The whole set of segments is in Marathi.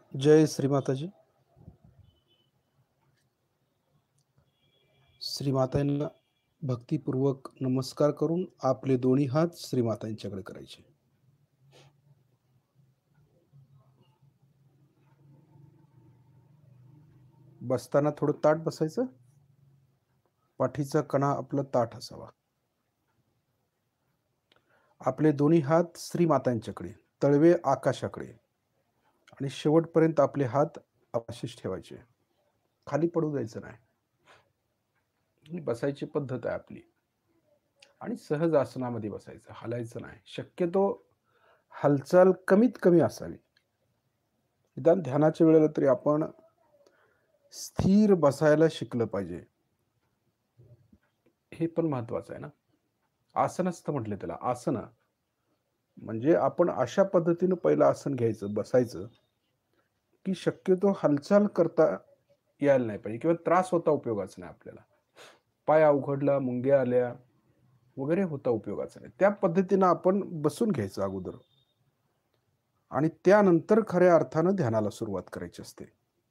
जय श्री माताजी. श्री मातांना भक्तिपूर्वक नमस्कार करून आपले दोन्ही हात श्री मातांच्याकडे करायचे. बसताना थोडं ताठ बसायचं. पाठीचा कणा आपला ताठ असावा. आपले दोन्ही हात श्री मातांच्याकडे, तळवे आकाशाकडे आणि शेवटपर्यंत आपले हात अशीच ठेवायचे. खाली पडू द्यायचं नाही. ही बसायची पद्धत आहे आपली. आणि सहज आसनामध्ये बसायचं, हलायचं नाही. शक्यतो हालचाल कमीत कमी असावी. निदान ध्यानाच्या वेळेला तरी आपण स्थिर बसायला शिकलं पाहिजे. हे पण महत्वाचं आहे ना. आसनस्थ म्हटले त्याला. आसनं म्हणजे आपण अशा पद्धतीनं पहिलं आसन घ्यायचं, बसायचं, की शक्यतो हालचाल करता यायला नाही पाहिजे किंवा त्रास होता उपयोगाचा नाही आपल्याला. पाय अवघडला, मुंग्या आल्या वगैरे होता उपयोगाचा नाही. त्या पद्धतीनं आपण बसून घ्यायचं अगोदर आणि त्यानंतर खऱ्या अर्थानं ध्यानाला सुरुवात करायची असते.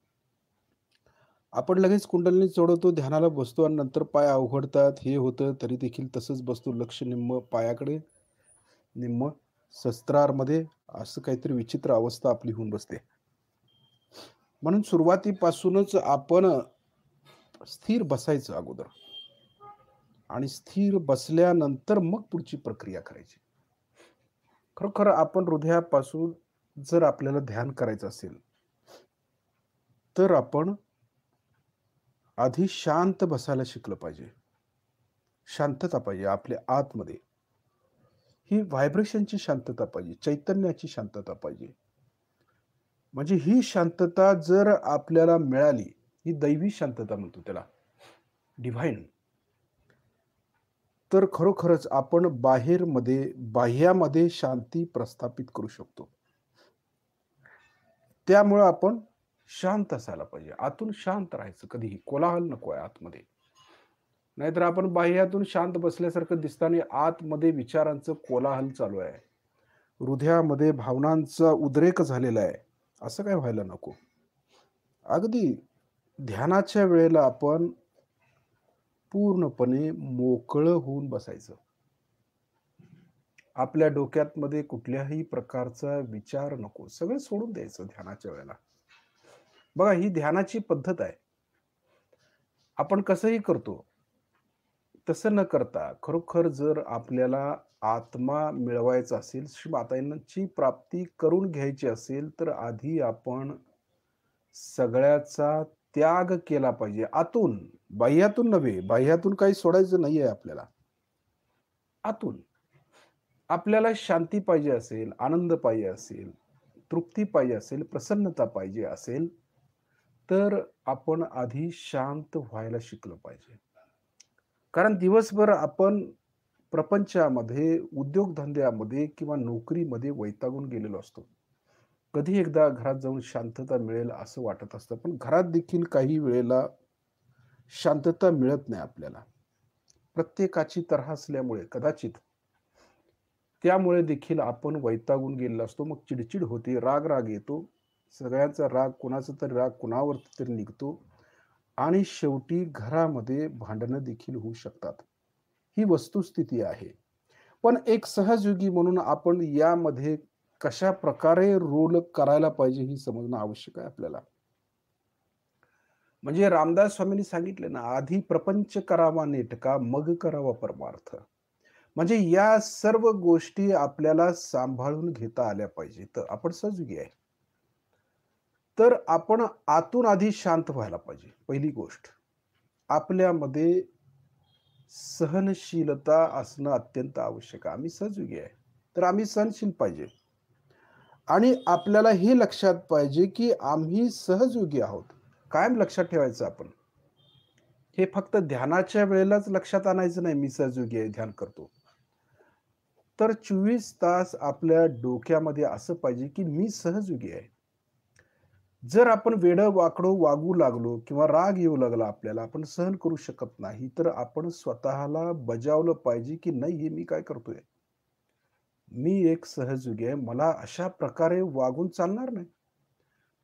आपण लगेच कुंडलिनी चढवतो, ध्यानाला बसतो आणि नंतर पाय अवघडतात, हे होतं, तरी देखील तसंच बसतो. लक्ष निम्म पायाकडे, निम्म शस्त्रारमध्ये, असं काहीतरी विचित्र अवस्था आपली होऊन बसते. म्हणून सुरुवातीपासूनच आपण स्थिर बसायचं अगोदर आणि स्थिर बसल्यानंतर मग पुढची प्रक्रिया करायची. खरोखर आपण हृदयापासून जर आपल्याला ध्यान करायचं असेल, तर आपण आधी शांत बसायला शिकलं पाहिजे. शांतता पाहिजे आपल्या आतमध्ये. ही व्हायब्रेशनची शांतता पाहिजे, चैतन्याची शांतता पाहिजे. म्हणजे ही शांतता जर आपल्याला मिळाली, ही दैवी शांतता म्हणतो त्याला, डिव्हाइन. तर खरोखरच आपण बाह्यामध्ये शांती प्रस्थापित करू शकतो. त्यामुळं आपण शांत असायला पाहिजे. आतून शांत राहायचं कधीही. कोलाहल नको आहे आतमध्ये. नाहीतर आपण बाह्यातून शांत बसल्यासारखं दिसतं आणि आतमध्ये विचारांचं कोलाहल चालू आहे. हृदयामध्ये भावनांचा उद्रेक झालेला आहे. असं काही व्हायला नको. अगदी ध्यानाच्या वेळेला आपण पूर्णपणे मोकळं होऊन बसायचं. आपल्या डोक्यामध्ये कुठल्याही प्रकारचा विचार नको. सगळं सोडून द्यायचं ध्यानाच्या वेळेला. बघा ही ध्यानाची पद्धत आहे. आपण कसंही करतो. तसं न करता खरोखर जर आपल्याला आत्मा मिळवायचा असेल, श्री मातांची प्राप्ती करून घ्यायची असेल, तर आधी आपण सगळ्याचा त्याग केला पाहिजे. आतून, बाह्यातून नव्हे. बाह्यातून काही सोडायचं नाहीये आपल्याला. आतून. आपल्याला शांती पाहिजे असेल, आनंद पाहिजे असेल, तृप्ती पाहिजे असेल, प्रसन्नता पाहिजे असेल, तर आपण आधी शांत व्हायला शिकलं पाहिजे. कारण दिवसभर आपण प्रपंचामध्ये, उद्योगधंद्यामध्ये किंवा नोकरीमध्ये वैतागून गेलेलो असतो. कधी एकदा घरात जाऊन शांतता मिळेल असं वाटत असतं. पण घरात देखील काही वेळेला शांतता मिळत नाही आपल्याला. प्रत्येकाची तऱ्हा असल्यामुळे कदाचित त्यामुळे देखील आपण वैतागून गेलेलो असतो. मग चिडचिड होते, राग येतो. सगळ्यांचा राग, कुणाचा तरी राग कुणावरती तरी निघतो आणि शेवटी घरामध्ये भांडणं देखील होऊ शकतात. ही वस्तुस्थिती आहे. पण एक सहजयोगी म्हणून आपण यामध्ये कशाप्रकारे रोल करायला पाहिजे हे समजणं आवश्यक आहे आपल्याला. म्हणजे रामदास स्वामींनी सांगितले ना, "आधी प्रपंच करावा नेटका, मग करावा परमार्थ." म्हणजे या सर्व गोष्टी आपल्याला सांभाळून घेता आल्या पाहिजे. तर आपण सहजयोगी आहे. तर आपण आतून आधी शांत व्हायला पाहिजे, पहिली गोष्ट. आपल्यामध्ये सहनशीलता असणं अत्यंत आवश्यक आहे. आम्ही सहजयोगी आहे. तर आम्ही सहनशील पाहिजे. आणि आपल्याला हे लक्षात पाहिजे, की आम्ही सहजयोगी आहोत. कायम लक्षात ठेवायचं आपण. हे फक्त ध्यानाच्या वेळेलाच लक्षात आणायचं नाही, मी सहजयोगी आहे, ध्यान करतो. तर 24 तास आपल्या डोक्यामध्ये असं पाहिजे, की मी सहजयोगी आहे. जर आपण वेडं-वाकडं वागू लागलो किंवा राग येऊ लागला आपल्याला, आपण सहन करू शकत नाही, तर आपण स्वतःला बजावलं पाहिजे, की नाही हे मी काय करतोय? मी एक सहजयोगी आहे. मला अशा प्रकारे वागून चालणार नाही.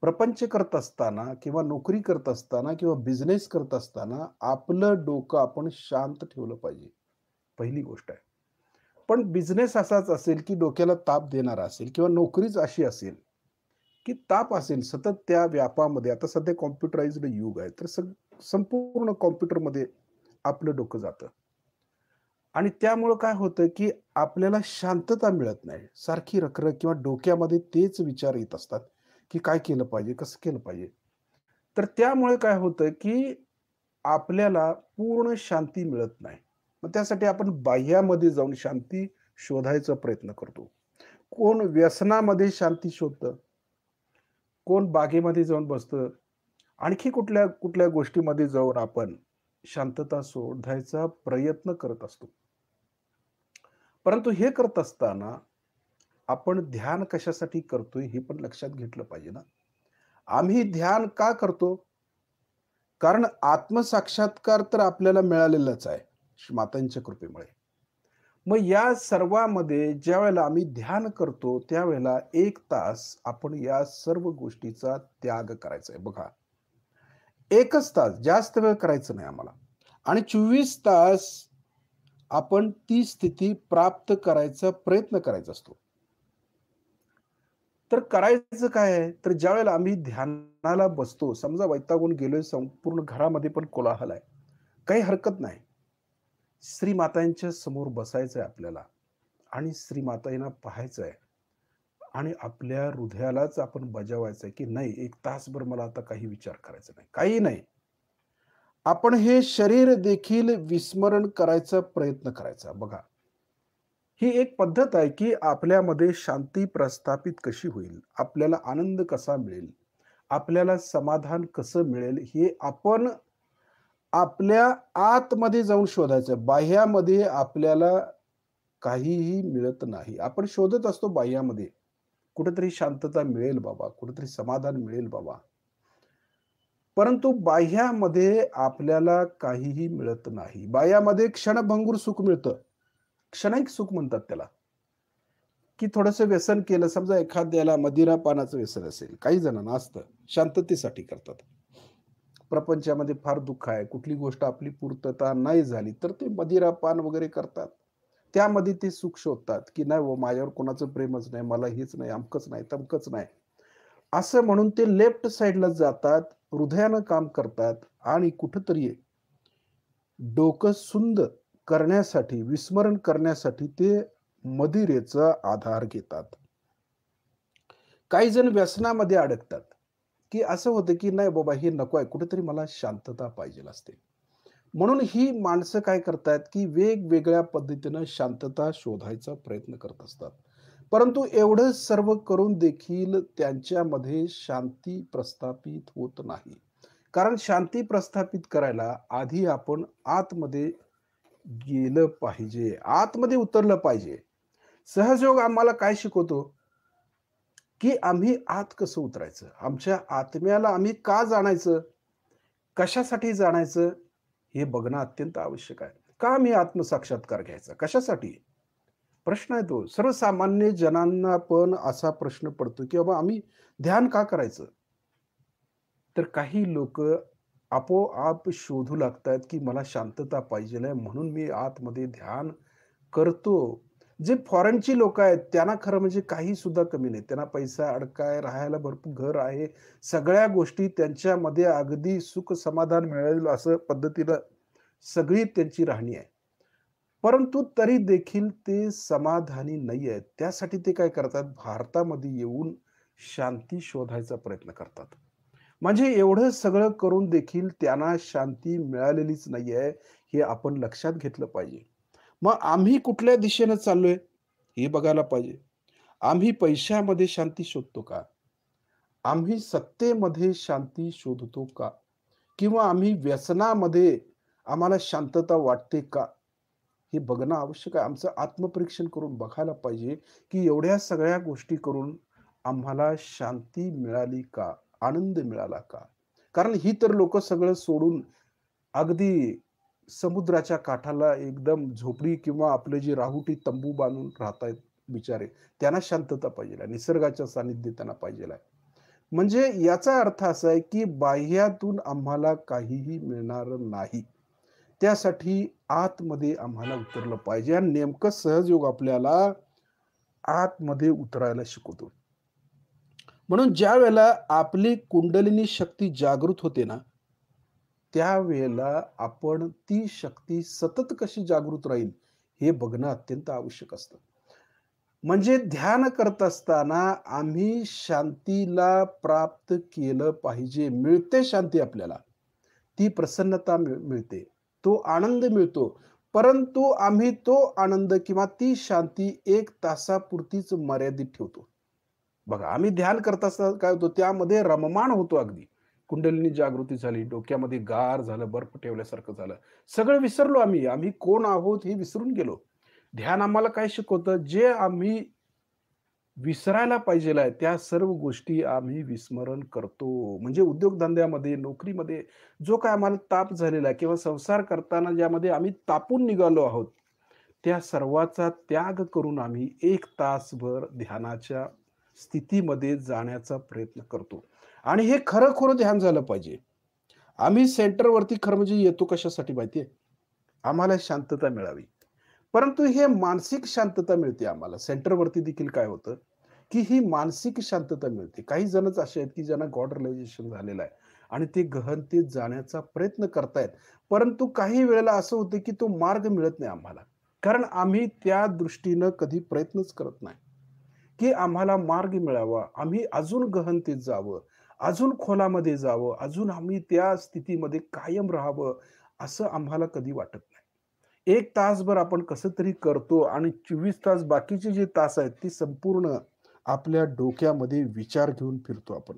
प्रपंच करत असताना किंवा नोकरी करत असताना किंवा बिझनेस करत असताना आपलं डोकं आपण शांत ठेवलं पाहिजे. पहिली गोष्ट आहे. पण बिझनेस असाच असेल, की डोक्याला ताप देणारा असेल किंवा नोकरीच अशी असेल, की ताप असेल सतत त्या व्यापामध्ये. आता सध्या कॉम्प्युटराइज्ड युग आहे. तर संपूर्ण कॉम्प्युटरमध्ये आपलं डोकं जातं. आणि त्यामुळं काय होतं, की आपल्याला शांतता मिळत नाही. सारखी रखरख किंवा डोक्यामध्ये तेच विचार येत असतात, की काय केलं पाहिजे? कसं केलं पाहिजे? तर त्यामुळे काय होतं, की आपल्याला पूर्ण शांती मिळत नाही. मग त्यासाठी आपण बाह्यामध्ये जाऊन शांती शोधायचा प्रयत्न करतो. कोण व्यसनामध्ये शांती शोधतं, कोण बागेमध्ये जाऊन बसतं, आणखी कुठल्या कुठल्या गोष्टीमध्ये जाऊन आपण शांतता शोधायचा प्रयत्न करत असतो. परंतु हे करत असताना आपण ध्यान कशासाठी करतोय हे पण लक्षात घेतलं पाहिजे ना. आम्ही ध्यान का करतो? कारण आत्मसाक्षात्कार तर आपल्याला मिळालेलाच आहे मातांच्या कृपेमुळे. मग या सर्वामध्ये ज्यावेळेला आम्ही ध्यान करतो, त्यावेळेला 1 तास आपण या सर्व गोष्टीचा त्याग करायचा आहे. बघा, 1च तास, जास्त वेळ करायचं नाही आम्हाला आणि 24 तास आपण ती स्थिती प्राप्त करायचा प्रयत्न करायचा असतो. तर करायचं काय आहे, तर ज्यावेळेला आम्ही ध्यानाला बसतो, समजा वैतागून गेलोय, संपूर्ण घरामध्ये पण कोलाहल आहे. काही हरकत नाही. श्रीमातांच्या समोर बसायचं आहे आपल्याला आणि श्रीमातांना पाहायचं आहे आणि आपल्या हृदयालाच आपण बजावायचं आहे, की नाही 1 तासभर मला आता काही विचार करायचा नाही. काही नाही. आपण हे शरीर देखील विस्मरण करायचा प्रयत्न करायचा. बघा, ही एक पद्धत आहे, की आपल्यामध्ये शांती प्रस्थापित कशी होईल, आपल्याला आनंद कसा मिळेल, आपल्याला समाधान कसं मिळेल, हे आपण आपल्या आतमध्ये जाऊन शोधायचं. बाह्यामध्ये आपल्याला काहीही मिळत नाही. आपण शोधत असतो बाह्यामध्ये. कुठेतरी शांतता मिळेल बाबा, कुठेतरी समाधान मिळेल बाबा. परंतु बाह्यामध्ये आपल्याला काहीही मिळत नाही. बाह्यामध्ये क्षणभंगुर सुख मिळतं. क्षणिक सुख म्हणतात त्याला, की थोडंसं व्यसन केलं. समजा एखाद्याला मदिरापानाचं व्यसन असेल, काही जणांना असतं, शांततेसाठी करतात. प्रपंचामध्ये फार दुःख आहे, कुठली गोष्ट आपली पूर्तता नाही झाली, तर ते मदिरापान वगैरे करतात. त्यामध्ये ते सुख शोधतात, की नाही हो माझ्यावर कोणाचं प्रेमच नाही, मला हेच नाही, अमकंच नाही, तमकंच नाही. असं म्हणून ते लेफ्ट साइडला जातात, हृदयानं काम करतात आणि कुठेतरी डोकं सुंद करण्यासाठी, विस्मरण करण्यासाठी ते मदिरेचा आधार घेतात. काही जण व्यसनामध्ये अडकतात, की असं होतं, की नाही बाबा हे नको आहे, कुठेतरी मला शांतता पाहिजेल असते. म्हणून ही माणसं काय करतात, की वेगवेगळ्या पद्धतीनं शांतता शोधायचा प्रयत्न करत असतात. परंतु एवढं सर्व करून देखील त्यांच्यामध्ये शांती प्रस्थापित होत नाही. कारण शांती प्रस्थापित करायला आधी आपण आतमध्ये गेलं पाहिजे. आतमध्ये उतरलं पाहिजे. सहजयोग आम्हाला काय शिकवतो, की आम्ही आत कसं उतरायचं? आमच्या आत्म्याला आम्ही का जाणायचं? कशासाठी जाणायचं? हे बघणं अत्यंत आवश्यक आहे. का मी आत्मसाक्षात्कार घ्यायचा? कशासाठी? प्रश्न आहे तो. सर्वसामान्य जनांना पण असा प्रश्न पडतो, की बाबा आम्ही ध्यान का करायचं? तर काही लोकं आपोआप शोधू लागतात, की मला शांतता पाहिजेल आहे म्हणून मी आतमध्ये ध्यान करतो. जे फॉरेनची लोकं आहेत, त्यांना खरं म्हणजे काही सुद्धा कमी नाही. त्यांना पैसा अडकाय, राहायला भरपूर घर आहे. सगळ्या गोष्टी त्यांच्यामध्ये अगदी सुख समाधान मिळेल असं पद्धतीनं सगळी त्यांची राहणी आहे. परंतु तरी देखील ते समाधानी नाही आहेत. त्यासाठी ते काय करतात, भारतामध्ये येऊन शांती शोधायचा प्रयत्न करतात. म्हणजे एवढं सगळं करून देखील त्यांना शांती मिळालेलीच नाहीये, हे आपण लक्षात घेतलं पाहिजे. मग आम्ही कुठल्या दिशेनं चाललोय, हे बघायला पाहिजे. आम्ही पैशामध्ये शांती शोधतो का? आम्ही सत्तेमध्ये शांती शोधतो का? किंवा आम्ही व्यसनामध्ये आम्हाला शांतता वाटते का? हे बघणं आवश्यक आहे. आमचं आत्मपरीक्षण करून बघायला पाहिजे, की एवढ्या सगळ्या गोष्टी करून आम्हाला शांती मिळाली का? आनंद मिळाला का? कारण ही तर लोकं सगळं सोडून अगदी समुद्राच्या काठाला एकदम झोपडी किंवा आपले जे राहुटी तंबू बांधून राहतायत बिचारे. त्यांना शांतता पाहिजे आहे. निसर्गाच्या सानिध्य त्यांना पाहिजे आहे. म्हणजे याचा अर्थ असा आहे, की बाह्यातून आम्हाला काहीही मिळणार नाही. त्यासाठी आतमध्ये आम्हाला उतरलं पाहिजे आणि नेमकं सहजयोग आपल्याला आतमध्ये उतरायला शिकवतो. म्हणून ज्यावेळेला आपली कुंडलिनी शक्ती जागृत होते ना, त्यावेळेला आपण ती शक्ती सतत कशी जागृत राहील, हे बघणं अत्यंत आवश्यक असतं. म्हणजे ध्यान करत असताना आम्ही शांतीला प्राप्त केलं पाहिजे. मिळते शांती आपल्याला. ती प्रसन्नता मिळते. तो आनंद मिळतो. परंतु आम्ही तो आनंद किंवा ती शांती 1 तासापुरतीच मर्यादित ठेवतो. बघा, आम्ही ध्यान करत असताना काय होतं, त्यामध्ये रममाण होतो अगदी. कुंडलिनी जागृती झाली, डोक्यामध्ये गार झालं, बर्फ ठेवल्यासारखं झालं. सगळं विसरलो आम्ही. आम्ही कोण आहोत हे विसरून गेलो. ध्यान आम्हाला काय शिकवतं, जे आम्ही विसरायला पाहिजेल आहे, त्या सर्व गोष्टी आम्ही विस्मरण करतो. म्हणजे उद्योगधंद्यामध्ये, नोकरीमध्ये जो काही आम्हाला ताप झालेला आहे किंवा संसार करताना ज्यामध्ये आम्ही तापून निघालो आहोत, त्या सर्वाचा त्याग करून आम्ही 1 तासभर ध्यानाच्या स्थितीमध्ये जाण्याचा प्रयत्न करतो. आणि हे खरं-खुरं ध्यान झालं पाहिजे. आम्ही सेंटरवरती खरं म्हणजे येतो कशासाठी माहिती आम्हाला शांतता मिळावी. परंतु हे मानसिक शांतता मिळते आम्हाला. सेंटरवरती देखील काय होतं, की ही मानसिक शांतता मिळते. काही जणच असे आहेत, की ज्यांना गॉड रिअलायझेशन झालेलं आहे आणि ते गहनतेत जाण्याचा प्रयत्न करतायत. परंतु काही वेळेला असं होतं, की तो मार्ग मिळत नाही आम्हाला. कारण आम्ही त्या दृष्टीनं कधी प्रयत्नच करत नाही, की आम्हाला मार्ग मिळावा. आम्ही अजून गहनतेत जावं, अजून खोलामध्ये जावं, अजून आम्ही त्या स्थितीमध्ये कायम राहावं, असं आम्हाला कधी वाटत नाही. 1 तासभर आपण कसं तरी करतो आणि 24 तास बाकीचे जे तास आहेत, ते संपूर्ण आपल्या डोक्यामध्ये विचार घेऊन फिरतो आपण.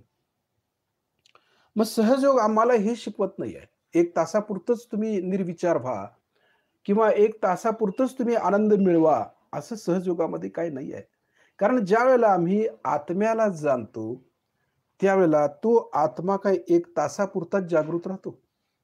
मग सहजयोग आम्हाला हे शिकवत नाहीये. 1 तासापुरतंच तुम्ही निर्विचार व्हा किंवा 1 तासापुरतंच तुम्ही आनंद मिळवा, असं सहजयोगामध्ये काही नाही आहे. कारण ज्यावेळेला आम्ही आत्म्याला जाणतो, त्यावेळेला तो आत्मा काय 1 तासापुरताच जागृत राहतो.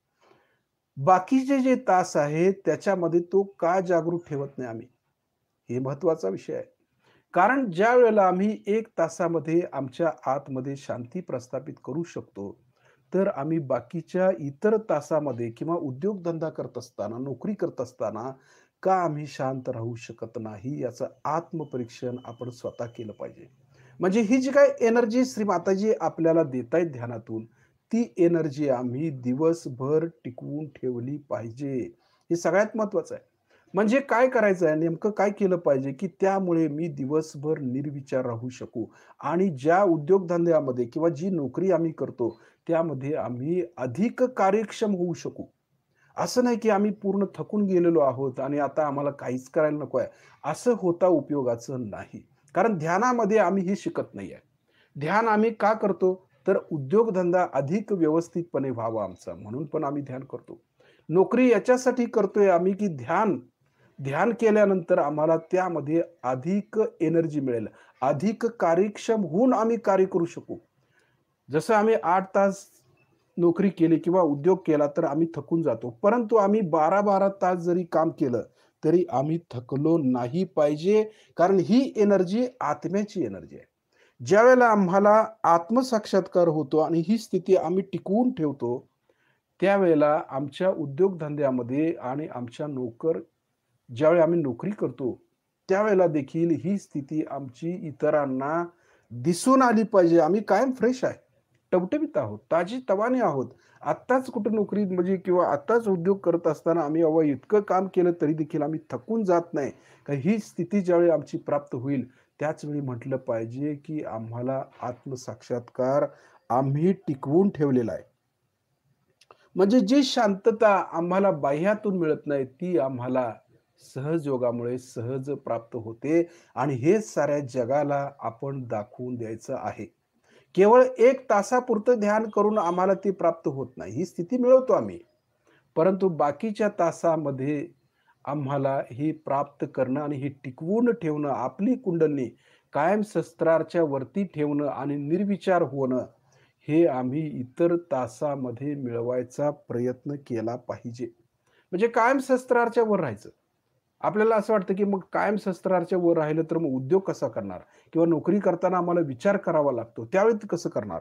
बाकीचे जे तास आहेत, त्याच्यामध्ये तो का जागृत ठेवत नाही आम्ही? हे महत्त्वाचा विषय आहे. कारण ज्यावेळेला आम्ही 1 तासामध्ये आमच्या आतमध्ये शांती प्रस्थापित करू शकतो, तर आम्ही बाकीच्या इतर तासामध्ये किंवा उद्योगधंदा करत असताना, नोकरी करत असताना का आम्ही शांत राहू शकत नाही, याचं आत्मपरीक्षण आपण स्वतः केलं पाहिजे. म्हणजे ही जी काही एनर्जी श्री माताजी आपल्याला देतायत ध्यानातून, ती एनर्जी आम्ही दिवसभर टिकवून ठेवली पाहिजे. हे सगळ्यात महत्त्वाचं आहे. म्हणजे काय करायचं आहे, नेमकं काय केलं पाहिजे, की त्यामुळे मी दिवसभर निर्विचार राहू शकू आणि ज्या उद्योगधंद्यामध्ये किंवा जी नोकरी आम्ही करतो, त्यामध्ये आम्ही अधिक कार्यक्षम होऊ शकू. असं नाही, की आम्ही पूर्ण थकून गेलेलो आहोत आणि आता आम्हाला काहीच करायला नको आहे. असं होता उपयोगाचं नाही. कारण ध्यानामध्ये आम्ही हे शिकत नाही आहे. ध्यान आम्ही का करतो? तर उद्योगधंदा अधिक व्यवस्थितपणे व्हावा आमचा, म्हणून पण आम्ही ध्यान करतो. नोकरी याच्यासाठी करतोय आम्ही, की ध्यान ध्यान केल्यानंतर आम्हाला त्यामध्ये अधिक एनर्जी मिळेल. अधिक कार्यक्षम होऊन आम्ही कार्य करू शकू. जसं आम्ही 8 तास नोकरी केली किंवा उद्योग केला, तर आम्ही थकून जातो. परंतु आम्ही 12-12 तास जरी काम केलं, तरी आम्ही थकलो नाही पाहिजे. कारण ही एनर्जी आत्म्याची एनर्जी आहे. ज्यावेळेला आम्हाला आत्मसाक्षात्कार होतो आणि ही स्थिती आम्ही टिकवून ठेवतो, त्यावेळेला आमच्या उद्योगधंद्यामध्ये आणि आमच्या ज्यावेळी आम्ही नोकरी करतो, त्यावेळेला देखील ही स्थिती आमची इतरांना दिसून आली पाहिजे. आम्ही कायम फ्रेश आहे. टवटवीत आहोत, ताजीतवाने आहोत. आत्ताच कुठे नोकरी म्हणजे किंवा आत्ताच उद्योग करत असताना आम्ही अहो इतकं काम केलं तरी देखील आम्ही थकून जात नाही. का ही स्थिती ज्यावेळी आमची प्राप्त होईल, त्याच वेळी म्हटलं पाहिजे, की आम्हाला आत्मसाक्षात्कार आम्ही टिकवून ठेवलेला आहे. म्हणजे जी शांतता आम्हाला बाह्यातून मिळत नाही, ती आम्हाला सहजयोगामुळे सहज प्राप्त होते आणि हे साऱ्या जगाला आपण दाखवून द्यायचं आहे. केवळ 1 तासापुरतं ध्यान करून आम्हाला ते प्राप्त होत नाही. ही स्थिती मिळवतो आम्ही. परंतु बाकीच्या तासामध्ये आम्हाला हे प्राप्त करणं आणि हे टिकवून ठेवणं, आपली कुंडलिनी कायम शस्त्राच्या वरती ठेवणं आणि निर्विचार होणं, हे आम्ही इतर तासामध्ये मिळवायचा प्रयत्न केला पाहिजे. म्हणजे कायम शस्त्राच्या वर राहायचं. आपल्याला असं वाटतं, की मग कायम शस्त्राच्या वर राहिलं तर मग उद्योग कसा करणार? किंवा नोकरी करताना आम्हाला विचार करावा लागतो. त्यावेळी ते कसं करणार?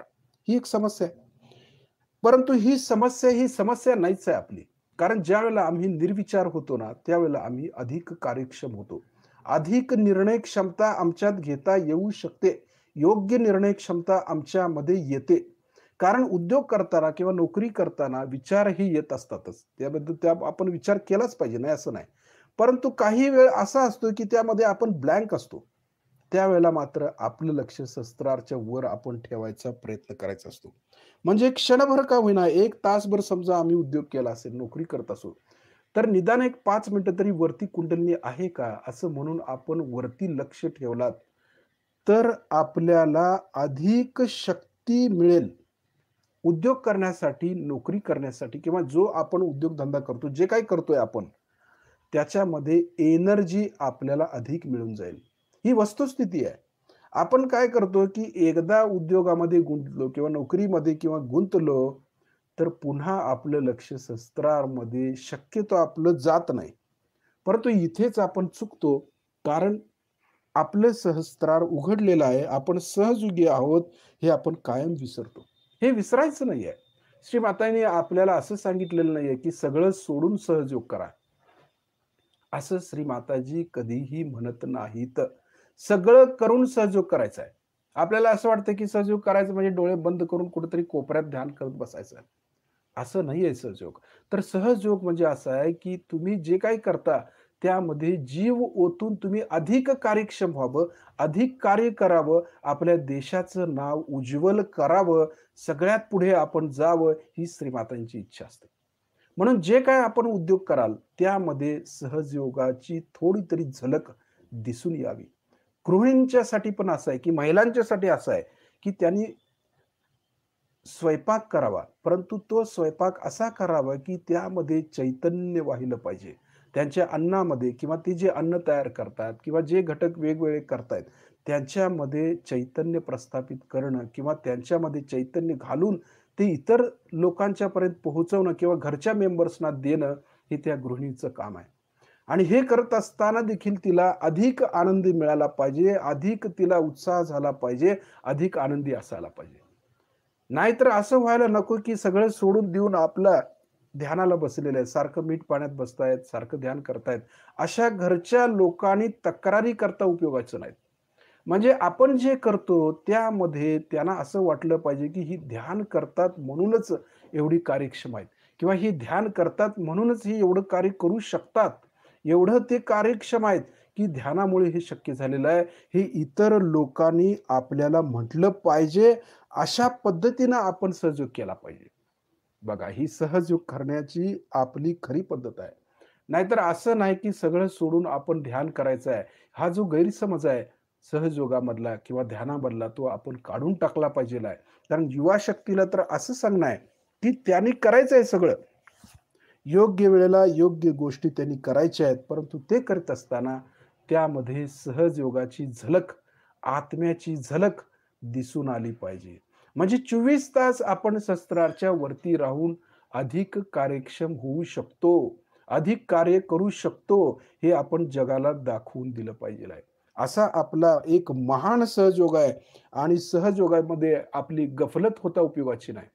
ही एक समस्या आहे. परंतु ही समस्या नाहीच आहे आपली. कारण ज्यावेळेला आम्ही निर्विचार होतो ना, त्यावेळेला आम्ही अधिक कार्यक्षम होतो. अधिक निर्णय क्षमता आमच्यात घेता येऊ शकते. योग्य निर्णय क्षमता आमच्यामध्ये येते. कारण उद्योग करताना किंवा नोकरी करताना विचारही येत असतातच. त्याबद्दल आपण विचार केलाच पाहिजे, नाही असं नाही. परंतु काही वेळ असा असतो, की त्यामध्ये आपण ब्लँक असतो. त्यावेळेला मात्र आपलं लक्ष शस्त्राच्या वर आपण ठेवायचा प्रयत्न करायचा असतो. म्हणजे क्षणभर का होईना, 1 तासभर समजा आम्ही उद्योग केला असेल, नोकरी करत असू, तर निदान एक 5 मिनिटं तरी वरती कुंडलिनी आहे का? असं म्हणून आपण वरती लक्ष ठेवलात, तर आपल्याला अधिक शक्ती मिळेल. उद्योग करण्यासाठी, नोकरी करण्यासाठी किंवा जो आपण उद्योगधंदा करतो, जे काही करतोय आपण, त्याच्यामध्ये एनर्जी आपल्याला अधिक मिळून जाईल. ही वस्तुस्थिती आहे. आपण काय करतो, की एकदा उद्योगामध्ये गुंतलो किंवा नोकरीमध्ये किंवा गुंतलो, तर पुन्हा आपलं लक्ष शस्त्रामध्ये शक्यतो आपलं जात नाही. परंतु इथेच आपण चुकतो. कारण आपलं सहस्त्रार उघडलेलं आहे. आपण सहयोगी आहोत, हे आपण कायम विसरतो. हे विसरायचं नाहीये. श्री मातांनी आपल्याला असं सांगितलेलं नाहीये, की सगळं सोडून सहयोग करा. असं श्री माताजी कधीही म्हणत नाहीत. सगळं करून सहयोग करायचा आहे. आपल्याला असं वाटतं, की सहयोग करायचं म्हणजे डोळे बंद करून कुठेतरी कोपऱ्यात ध्यान करत बसायचं. असं नाहीये सहयोग. तर सहयोग म्हणजे असं आहे, की तुम्ही जे काही करता त्यामध्ये जीव ओतून तुम्ही अधिक कार्यक्षम व्हावं, अधिक कार्य करावं, आपल्या देशाचं नाव उज्ज्वल करावं, सगळ्यात पुढे आपण जावं, ही श्रीमातांची इच्छा असते. म्हणून जे काही आपण उद्योग कराल, त्यामध्ये सहजयोगाची थोडी तरी झलक दिसून यावी. गृहिणींच्यासाठी पण असं आहे, की महिलांच्यासाठी असं आहे, की त्यांनी स्वयंपाक करावा, परंतु तो स्वयंपाक असा करावा, की त्यामध्ये चैतन्य वाहिलं पाहिजे. त्यांच्या अन्नामध्ये किंवा ते जे अन्न तयार करतात किंवा जे घटक वेगवेगळे करतायत, त्यांच्यामध्ये चैतन्य प्रस्थापित करणं किंवा त्यांच्यामध्ये चैतन्य घालून ते इतर लोकांच्यापर्यंत पोहोचवणं किंवा घरच्या मेंबर्सना देणं, हे त्या गृहिणीचं काम आहे. आणि हे करत असताना देखील तिला अधिक आनंद मिळाला पाहिजे, अधिक तिला उत्साह झाला पाहिजे, अधिक आनंदी असायला पाहिजे. नाहीतर असं व्हायला नको, की सगळं सोडून देऊन आपलं ध्यानाला बसलेले आहेत. सारखं मीठ पाण्यात बसतायत, सारखं ध्यान करतायत. अशा घरच्या लोकांनी तक्रारी करता उपयोगाचं नाहीत. म्हणजे आपण जे करतो त्यामध्ये त्यांना असं वाटलं पाहिजे, की ही ध्यान करतात म्हणूनच एवढी कार्यक्षम आहेत किंवा ही ध्यान करतात म्हणूनच ही एवढं कार्य करू शकतात. एवढं ते कार्यक्षम आहेत, की ध्यानामुळे हे शक्य झालेलं आहे. हे इतर लोकांनी आपल्याला म्हटलं पाहिजे. अशा पद्धतीनं आपण सहयोग केला पाहिजे. बघा, ही सहयोग करण्याची आपली खरी पद्धत आहे. नाहीतर असं नाही, की सगळं सोडून आपण ध्यान करायचं आहे. हा जो गैरसमज आहे सहजयोगामधला किंवा ध्यानामधला, तो आपण काढून टाकला पाहिजेल आहे. कारण युवा शक्तीला तर असं सांगणं आहे, की त्यांनी करायचं आहे सगळं. योग्य वेळेला योग्य गोष्टी त्यांनी करायच्या आहेत. परंतु ते करत असताना त्यामध्ये सहजयोगाची झलक, आत्म्याची झलक दिसून आली पाहिजे. म्हणजे 24 तास आपण शस्त्राच्या वरती राहून अधिक कार्यक्षम होऊ शकतो. अधिक कार्य करू शकतो. हे आपण जगाला दाखवून दिलं पाहिजे आहे. असा आपला एक महान सहजयोग आहे आणि सहजयोगामध्ये आपली गफलत होता उपयोगाची नाही.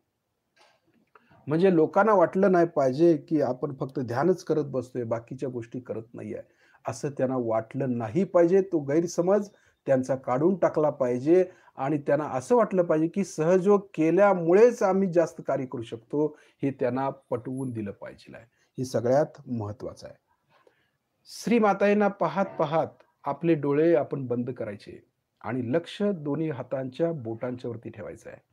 म्हणजे लोकांना वाटलं नाही पाहिजे, की आपण फक्त ध्यानच करत बसतोय, बाकीच्या गोष्टी करत नाहीये. असं त्यांना वाटलं नाही पाहिजे. तो गैरसमज त्यांचा काढून टाकला पाहिजे आणि त्यांना असं वाटलं पाहिजे, की सहयोग केल्यामुळेच आम्ही जास्त कार्य करू शकतो, हे त्यांना पटवून दिलं पाहिजे आहे. हे सगळ्यात महत्त्वाचं आहे. श्रीमातांना पाहत-पाहत आपले डोळे आपण बंद करायचे आणि लक्ष दोन्ही हातांच्या बोटांच्या वरती ठेवायचं आहे.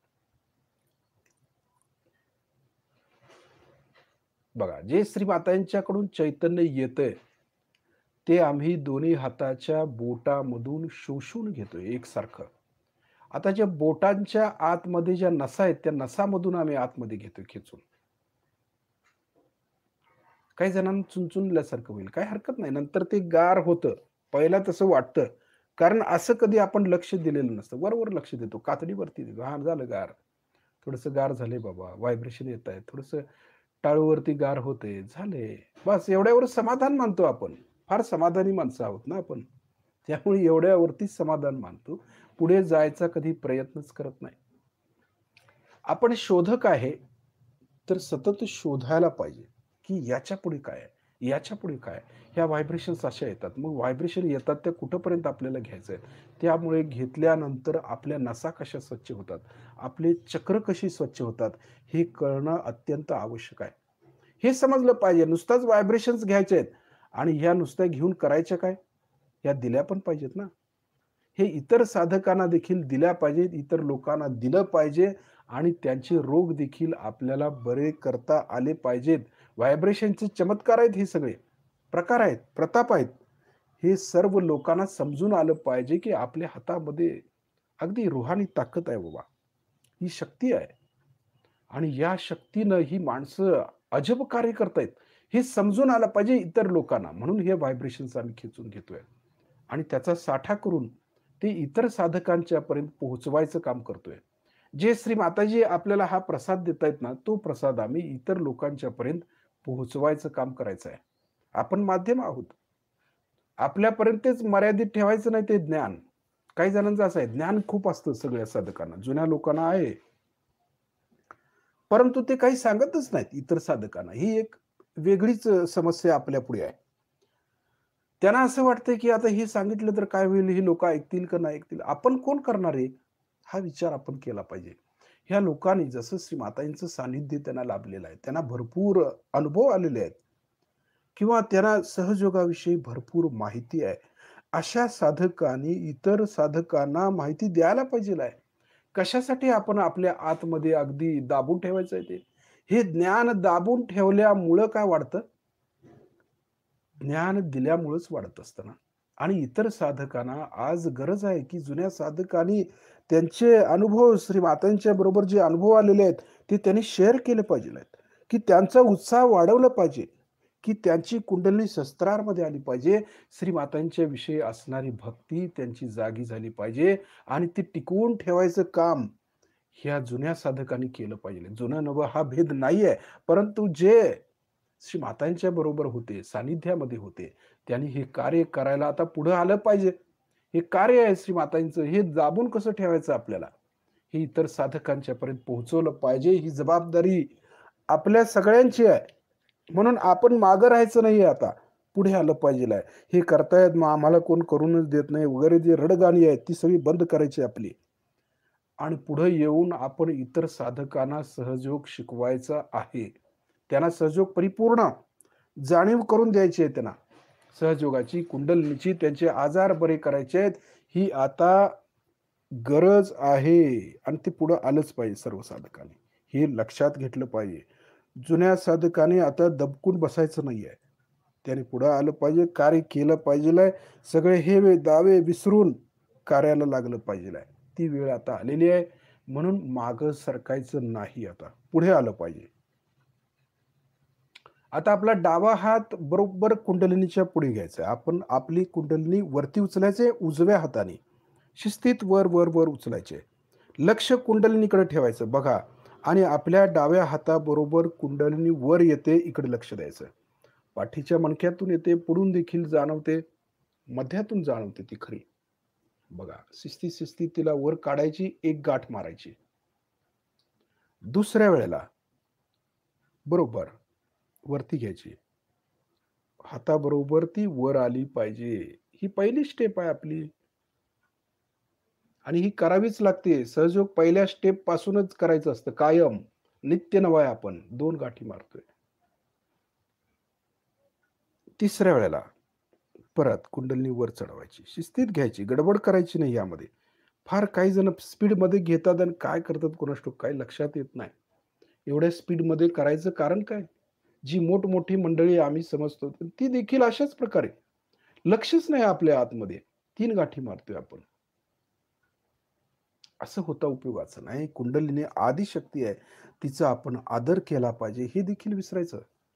बघा, जे श्रीमातांच्याकडून चैतन्य येतंय, ते आम्ही दोन्ही हाताच्या बोटामधून शोषून घेतोय एकसारखं. आता ज्या बोटांच्या आतमध्ये ज्या नसा आहेत, त्या नसामधून आम्ही आतमध्ये घेतोय खेचून. काही जणांना चुणचुणल्यासारखं होईल. काही हरकत नाही. नंतर ते गार होतं. पहिला तसं वाटतं. कारण असं कधी आपण लक्ष दिलेलं नसतं. वरवर लक्ष देतो. कातडीवरती देतो. हां, झालं गार. थोडंसं गार झालंय बाबा. व्हायब्रेशन येतंय. थोडंसं टाळूवरती गार होते. झाले. बस एवढ्यावर समाधान मानतो आपण. फार समाधानी माणसं आहोत ना आपण. त्यामुळे एवढ्यावरतीच समाधान मानतो. पुढे जायचा कधी प्रयत्नच करत नाही. आपण शोधक आहे, तर सतत शोधायला पाहिजे, की याच्या पुढे काय आहे? याच्या पुढे काय आहे? ह्या व्हायब्रेशन्स अशा येतात. मग व्हायब्रेशन येतात त्या कुठपर्यंत आपल्याला घ्यायचं आहे. त्यामुळे घेतल्यानंतर आपल्या नसा कशा स्वच्छ होतात, आपले चक्र कशी स्वच्छ होतात, हे कळणं अत्यंत आवश्यक आहे. हे समजलं पाहिजे. नुसताच व्हायब्रेशन्स घ्यायचे आहेत आणि ह्या नुसत्या घेऊन करायच्या काय? ह्या दिल्या पण पाहिजेत ना. हे इतर साधकांना देखील दिल्या पाहिजेत, इतर लोकांना दिलं पाहिजे आणि त्यांचे रोग देखील आपल्याला बरे करता आले पाहिजेत. व्हायब्रेशनचे चमत्कार आहेत हे सगळे. प्रकार आहेत, प्रताप आहेत. हे सर्व लोकांना समजून आलं पाहिजे, की आपल्या हातामध्ये अगदी रुहानी ताकद आहे बाबा. ही शक्ती आहे आणि या शक्तीनं ही माणसं अजब कार्य करतायत. हे समजून आलं पाहिजे इतर लोकांना. म्हणून हे व्हायब्रेशन्स आम्ही खेचून घेतोय. आणि त्याचा साठा करून ते इतर साधकांच्यापर्यंत पोहोचवायचं काम करतोय. जे श्री माताजी आपल्याला हा प्रसाद देतायत ना, तो प्रसाद आम्ही इतर लोकांच्यापर्यंत पोहोचवायचं काम करायचं आहे. आपण माध्यम आहोत. आपल्यापर्यंतच मर्यादित ठेवायचं नाही ते ज्ञान. काही जणांचं असं आहे, ज्ञान खूप असतं सगळ्या साधकांना, जुन्या लोकांना आहे. परंतु ते काही सांगतच नाहीत इतर साधकांना. ही एक वेगळीच समस्या आपल्यापुढे आहे. त्यांना असं वाटतंय, की आता हे सांगितलं तर काय होईल? ही लोकं ऐकतील का नाही ऐकतील? आपण कोण करणार आहे? हा विचार आपण केला पाहिजे. ह्या लोकांनी जसं श्री माताजींचं सानिध्य त्यांना लाभलेलं आहे. त्यांना भरपूर अनुभव आलेले आहेत किंवा त्यांना सहयोगाविषयी भरपूर माहिती आहे. अशा साधकांनी इतर साधकांना माहिती द्यायला पाहिजेल आहे. कशासाठी आपण आपल्या आतमध्ये अगदी दाबून ठेवायचं आहे ते? हे ज्ञान दाबून ठेवल्यामुळं काय वाढतं? ज्ञान दिल्यामुळेच वाढत असतं ना. आणि इतर साधकांना आज गरज आहे, की जुन्या साधकांनी त्यांचे अनुभव श्री मातांच्या बरोबर जे अनुभव आलेले आहेत, ते त्यांनी शेअर केले पाहिजे आहेत, की त्यांचा उत्साह वाढवला पाहिजे, की त्यांची कुंडलिनी शस्त्रामध्ये आली पाहिजे. श्री मातांच्या विषयी असणारी भक्ती त्यांची जागी झाली पाहिजे आणि ती टिकवून ठेवायचं काम ह्या जुन्या साधकांनी केलं पाहिजे. जुनं नवं हा भेद नाहीये. परंतु जे श्री मातांच्या बरोबर होते, सानिध्यामध्ये होते. त्यांनी हे कार्य करायला आता पुढे आलं पाहिजे. हे कार्य आहे श्री मातांचं. हे दाबून कसं ठेवायचं आपल्याला? हे इतर साधकांच्यापर्यंत पोहोचवलं पाहिजे. ही जबाबदारी आपल्या सगळ्यांची आहे. म्हणून आपण मागं राहायचं नाहीये आता. पुढे आलं पाहिजेल आहे. हे करतायत मग आम्हाला कोण करूनच देत नाही वगैरे जी रडगाणी आहे ती सगळी बंद करायची आपली. आणि पुढे येऊन आपण इतर साधकांना सहयोग शिकवायचा आहे. त्यांना सहयोग परिपूर्ण जाणीव करून द्यायची आहे त्यांना. सहयोगाची, कुंडलिनीची, त्यांचे आजार बरे करायचे आहेत. ही आता गरज आहे आणि ते पुढे आलंच पाहिजे सर्व साधकांनी. हे लक्षात घेतलं पाहिजे. जुन्या साधकांनी आता दबकून बसायचं नाहीये. त्याने पुढे आलं पाहिजे, कार्य केलं पाहिजेल आहे. सगळे हे दावे विसरून कार्याला लागलं पाहिजेल आहे. ती वेळ आता आलेली आहे. म्हणून मागं सरकायचं नाही आता. पुढे आलं पाहिजे. आता आपला डावा हात बरोबर कुंडलिनीच्या पुढे घ्यायचा आहे. आपण आपली कुंडलिनी वरती उचलायचे उजव्या हाताने. शिस्तीत वर, वर, वर उचलायचे. लक्ष कुंडलिनीकडे ठेवायचं बघा आणि आपल्या डाव्या हाताबरोबर कुंडलिनी वर येते, इकडे लक्ष द्यायचं. पाठीच्या मणक्यातून येते, पुढून देखील जाणवते, मध्यातून जाणवते ती खरी. बघा, शिस्तीत तिला वर काढायची, एक गाठ मारायची. दुसऱ्या वेळेला बरोबर वरती घ्यायची. हाताबरोबर ती वर आली पाहिजे. ही पहिली स्टेप आहे आपली आणि ही करावीच लागते. सहयोग पहिल्या स्टेप पासूनच करायचं असतं कायम. नित्य नवं आहे आपण. 2 गाठी मारतोय. तिसऱ्या वेळेला परत कुंडलिनी वर चढवायची. शिस्तीत घ्यायची, गडबड करायची नाही यामध्ये. फार काही जण स्पीडमध्ये घेतात आणि काय करतात कोणास ठाऊक काही लक्षात येत नाही. एवढ्या स्पीडमध्ये करायचं कारण काय? जी मोठमोठी मंडळी आम्ही समजतो, ती देखील अशाच प्रकारे. लक्षच नाही आपल्या आतमध्ये. 3 गाठी मारतोय आपण. असं होता उपयोगाचं नाही. कुंडलिनी आदिशक्ती आहे. तिचा आपण आदर केला पाहिजे हे देखील विसरायचं.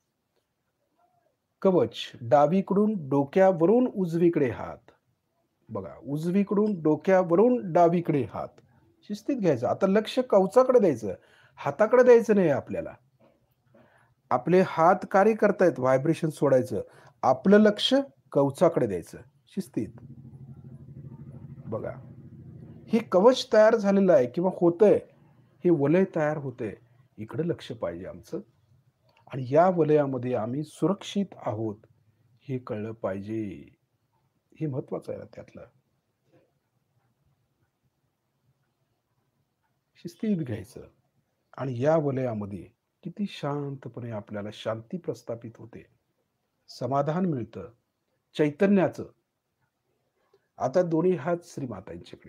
कवच डावीकडून डोक्यावरून उजवीकडे हात. बघा, उजवीकडून डोक्यावरून डावीकडे हात. शिस्तीत घ्यायचं. आता लक्ष कवचाकडे द्यायचं. हाताकडे द्यायचं नाही आपल्याला. आपले हात कार्य करतायत, व्हायब्रेशन सोडायचं. आपलं लक्ष कवचाकडे द्यायचं. शिस्तीत. बघा, हे कवच तयार झालेलं आहे किंवा होतंय. हे वलय तयार होतंय, इकडे लक्ष पाहिजे आमचं. आणि या वलयामध्ये आम्ही सुरक्षित आहोत, हे कळलं पाहिजे. हे महत्वाचं आहे ना त्यातलं. शिस्तीत घ्यायचं आणि या वलयामध्ये किती शांतपणे आपल्याला शांती प्रस्थापित होते, समाधान मिळतं, चैतन्याचं. आता दोन्ही हात श्रीमातांच्याकडे.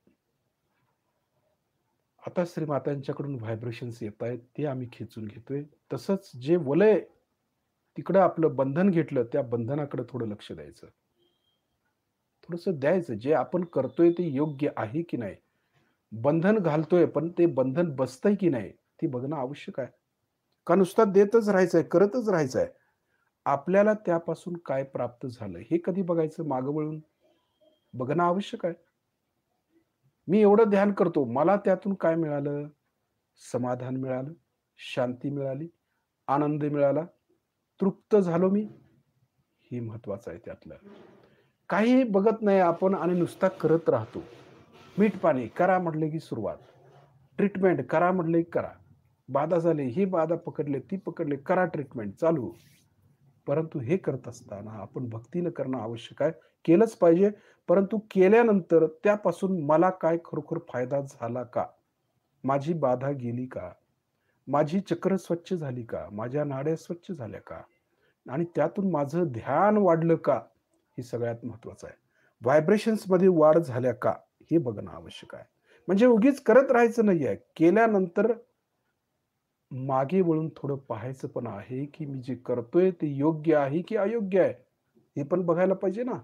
आता श्रीमातांच्याकडून व्हायब्रेशन्स येत आहेत, ते आम्ही खेचून घेतोय. तसंच जे वलय तिकडं आपलं बंधन घेतलं, त्या बंधनाकडे थोडं लक्ष द्यायचं. थोडंसं द्यायचं. जे आपण करतोय ते योग्य आहे की नाही? बंधन घालतोय, पण ते बंधन बसतंय की नाही? ते बघणं आवश्यक आहे. का नुसतं देतच राहायचंय, करतच राहायचंय? आपल्याला त्यापासून काय प्राप्त झालं, हे कधी बघायचं मागं वळून? बघणं आवश्यक आहे. मी एवढं ध्यान करतो, मला त्यातून काय मिळालं? समाधान मिळालं, शांती मिळाली, आनंद मिळाला, तृप्त झालो मी. हे महत्वाचं आहे त्यातलं. काहीही बघत नाही आपण आणि नुसता करत राहतो. मीठ पाणी करा म्हटले की सुरुवात. ट्रीटमेंट करा म्हटले की करा. बाधा झाली, ही बाधा पकडले, ती पकडले, करा ट्रीटमेंट चालू. परंतु हे करत असताना आपण भक्तीनं करणं आवश्यक आहे. केलंच पाहिजे, परंतु केल्यानंतर त्यापासून मला काय खरोखर फायदा झाला का? माझी बाधा गेली का? माझी चक्र स्वच्छ झाली का? माझ्या नाड्या स्वच्छ झाल्या का? आणि त्यातून माझं ध्यान वाढलं का? हे सगळ्यात महत्वाचं आहे. व्हायब्रेशन्समध्ये वाढ झाल्या का? हे बघणं आवश्यक आहे. म्हणजे उगीच करत राहायचं नाहीये. केल्यानंतर मागे वळून थोडं पाहायचं पण आहे, की मी जे करतोय ते योग्य आहे की अयोग्य आहे? हे पण बघायला पाहिजे ना.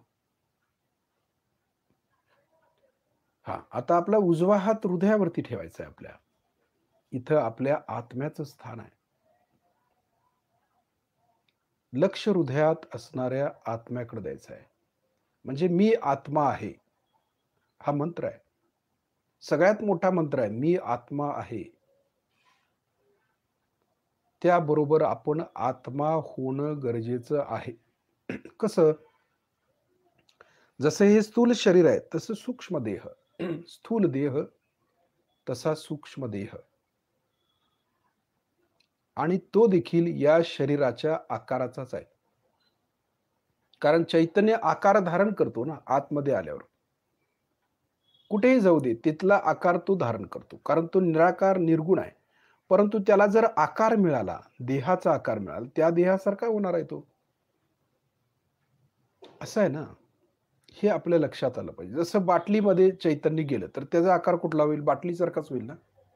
हां, आता आपला उजवा हात हृदयावरती ठेवायचा आहे आपल्या. इथं आपल्या आत्म्याचं स्थान आहे. लक्ष हृदयात असणाऱ्या आत्म्याकडे द्यायचं आहे. म्हणजे मी आत्मा आहे. हा मंत्र आहे. सगळ्यात मोठा मंत्र आहे. मी आत्मा आहे. त्याबरोबर आपण आत्मा होणं गरजेचं आहे. कसं? जसं हे स्थूल शरीर आहे, तसं सूक्ष्म देह. स्थूल देह, तसा सूक्ष्म देह. आणि तो देखील या शरीराच्या आकाराचाच आहे. कारण चैतन्य आकार धारण करतो ना आतमध्ये आल्यावर. कुठेही जाऊ दे, तिथला आकार तो धारण करतो. कारण तो निराकार, निर्गुण आहे. परंतु त्याला जर आकार मिळाला, देहाचा आकार मिळाला, त्या देहासारखा होणार आहे तो. असं आहे ना. हे आपल्या लक्षात आलं पाहिजे. जसं बाटलीमध्ये चैतन्य गेलं, तर त्याचा आकार कुठला होईल? बाटलीसारखाच होईल ना.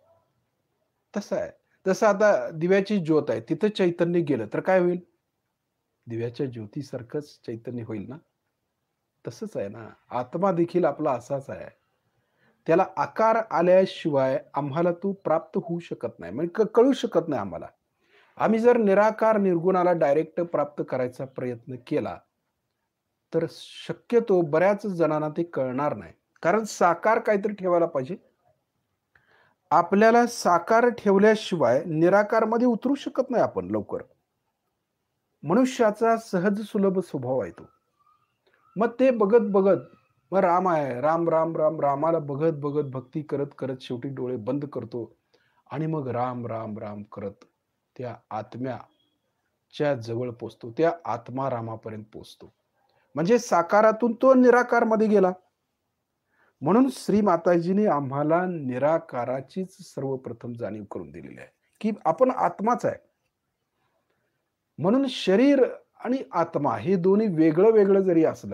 तसं आहे. तसं आता दिव्याची ज्योत आहे, तिथं चैतन्य गेलं, तर काय होईल? दिव्याच्या ज्योतीसारखंच चैतन्य होईल ना. तसंच आहे ना. आत्मा देखील आपला असाच आहे. त्याला आकार आल्याशिवाय आम्हाला तो प्राप्त होऊ शकत नाही. म्हणजे कळू शकत नाही आम्हाला. आम्ही जर निराकार निर्गुणाला डायरेक्ट प्राप्त करायचा प्रयत्न केला, तर शक्यतो बऱ्याच जणांना ते कळणार नाही. कारण साकार काहीतरी ठेवायला पाहिजे. आपल्याला साकार ठेवल्याशिवाय निराकारमध्ये उतरू शकत नाही आपण लवकर. मनुष्याचा सहज सुलभ स्वभाव आहे तो. मग ते बघत-बघत मग राम आहे. राम, राम, राम, रामाला बघत-बघत भक्ती करत-करत शेवटी डोळे बंद करतो आणि मग राम, राम, राम करत त्या आत्म्याच्या जवळ पोहोचतो. त्या आत्मारामापर्यंत पोहोचतो. म्हणजे साकारातून तो निराकारमध्ये गेला. म्हणून श्री माताजीने आम्हाला निराकाराचीच सर्वप्रथम जाणीव करून दिलेली आहे, की आपण आत्माच आहे. म्हणून शरीर आणि आत्मा हे दोन्ही वेगळं-वेगळं जरी असलं,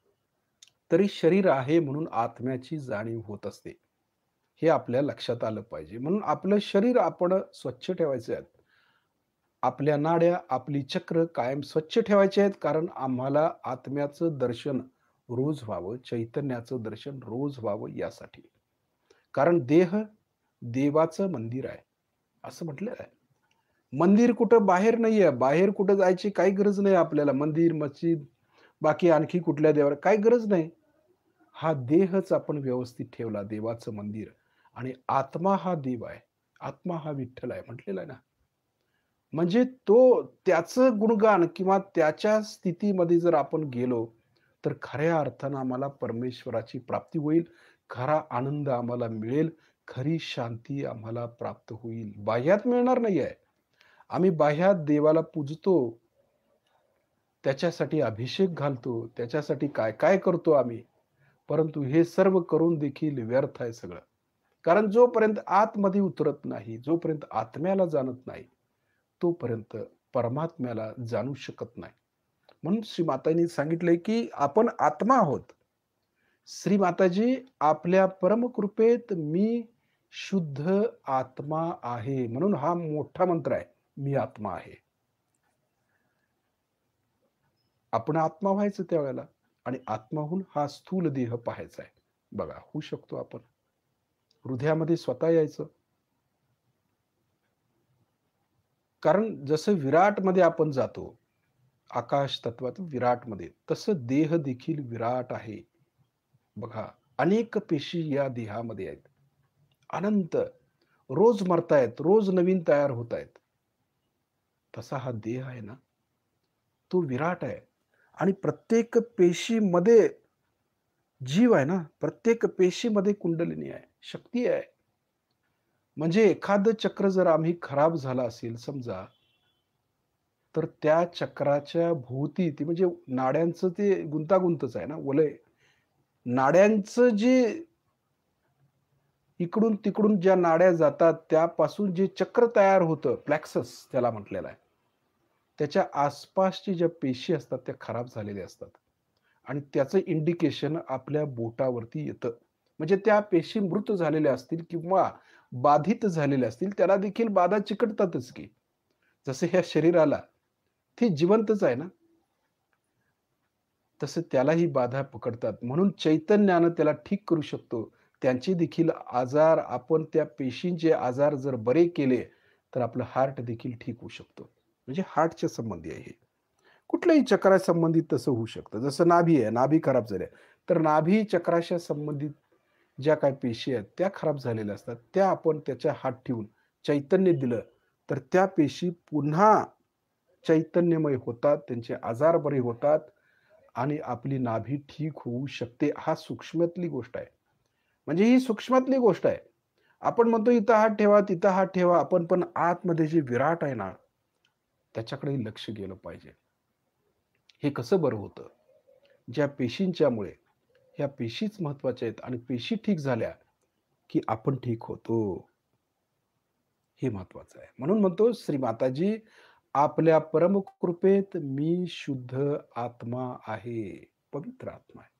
तरी शरीर आहे म्हणून आत्म्याची जाणीव होत असते. हे आपल्या लक्षात आलं पाहिजे. म्हणून आपलं शरीर आपण स्वच्छ ठेवायचं आहे. आपल्या नाड्या, आपली चक्र कायम स्वच्छ ठेवायची आहेत. कारण आम्हाला आत्म्याचं दर्शन रोज व्हावं, चैतन्याचं दर्शन रोज व्हावं यासाठी. कारण देह देवाचं मंदिर आहे, असं म्हटलेलं आहे. मंदिर कुठं बाहेर नाहीये. बाहेर कुठं जायची काही गरज नाही आपल्याला. मंदिर, मस्जिद, बाकी आणखी कुठल्या देवाला काही गरज नाही. हा देहच आपण व्यवस्थित ठेवला, देवाचं मंदिर आणि आत्मा हा देव आहे. आत्मा हा विठ्ठल आहे म्हटलेलं आहे ना. म्हणजे तो त्याचं गुणगान किंवा त्याच्या स्थितीमध्ये जर आपण गेलो, तर खऱ्या अर्थानं आम्हाला परमेश्वराची प्राप्ती होईल. खरा आनंद आम्हाला मिळेल. खरी शांती आम्हाला प्राप्त होईल. बाह्यात मिळणार नाहीये. आम्ही बाह्यात देवाला पूजतो, त्याच्यासाठी अभिषेक घालतो, त्याच्यासाठी काय-काय करतो आम्ही. परंतु हे सर्व करून देखील व्यर्थ आहे सगळं. कारण जोपर्यंत आतमध्ये उतरत नाही, जोपर्यंत आत्म्याला जाणत नाही, तोपर्यंत परमात्म्याला जाणू शकत नाही. म्हणून श्री मातांनी सांगितलंय, की आपण आत्मा आहोत. श्री माताजी आपल्या परमकृपेत मी शुद्ध आत्मा आहे. म्हणून हा मोठा मंत्र आहे. मी आत्मा आहे. आपण आत्मा व्हायचं त्यावेळेला आणि आत्मा होऊन हा स्थूल देह पाहायचा आहे. बघा होऊ शकतो आपण. हृदयामध्ये स्वतः यायचं. कारण जसं विराटमध्ये आपण जातो, आकाश तत्वात विराटमध्ये, तसं देह देखील विराट आहे. बघा, अनेक पेशी या देहामध्ये आहेत. अनंत. रोज मरतायत, रोज नवीन तयार होत आहेत. तसा हा देह आहे ना, तो विराट आहे आणि प्रत्येक पेशीमध्ये जीव आहे ना, प्रत्येक पेशीमध्ये कुंडलिनी आहे, शक्ती आहे. म्हणजे एखादं चक्र जर आम्ही खराब झाला असेल समजा, तर त्या चक्राच्या भोवती ते म्हणजे नाड्यांचं ते गुंतागुंतच आहे ना, वलय. नाड्यांचं जे इकडून-तिकडून ज्या नाड्या जातात, त्यापासून जे चक्र तयार होतं, प्लेक्सस त्याला म्हटलेलं आहे. त्याच्या आसपासच्या ज्या पेशी असतात, त्या खराब झालेल्या असतात आणि त्याचं इंडिकेशन आपल्या बोटावरती येतं. म्हणजे त्या पेशी मृत झालेल्या असतील किंवा बाधित झालेल्या असतील, त्याला देखील बाधा चिकटतातच की. जसं ह्या शरीराला, ती जिवंतच आहे ना, तसं त्यालाही बाधा पकडतात. म्हणून चैतन्यानं त्याला ठीक करू शकतो. त्यांचे देखील आजार आपण त्या पेशींचे आजार जर बरे केले, तर आपलं हार्ट देखील ठीक होऊ शकतो. म्हणजे हार्टच्या संबंधी आहे हे. कुठल्याही चक्रासंबंधित तसं होऊ शकतं. जसं नाभी आहे, नाभी खराब झाली तर नाभी चक्राशी संबंधित ज्या काही पेशी आहेत, त्या खराब झालेल्या असतात. त्या आपण त्याच्या हात ठेवून चैतन्य दिलं, तर त्या पेशी पुन्हा चैतन्यमय होतात, त्यांचे आजार बरे होतात आणि आपली नाभी ठीक होऊ शकते. हा सूक्ष्मातली गोष्ट आहे. म्हणजे ही सूक्ष्मातली गोष्ट आहे. आपण म्हणतो इथं हात ठेवा, तिथं हात ठेवा. आपण पण आतमध्ये जे विराट आहे ना, त्याच्याकडे लक्ष गेलं पाहिजे. हे कसं बरं होतं? ज्या पेशींच्यामुळे ह्या पेशीच महत्त्वाच्या आहेत आणि पेशी ठीक झाल्या, की आपण ठीक होतो. हे महत्त्वाचं आहे. म्हणून म्हणतो श्री माताजी, आपल्या परमकृपेत मी शुद्ध आत्मा आहे. पवित्र आत्मा आहे.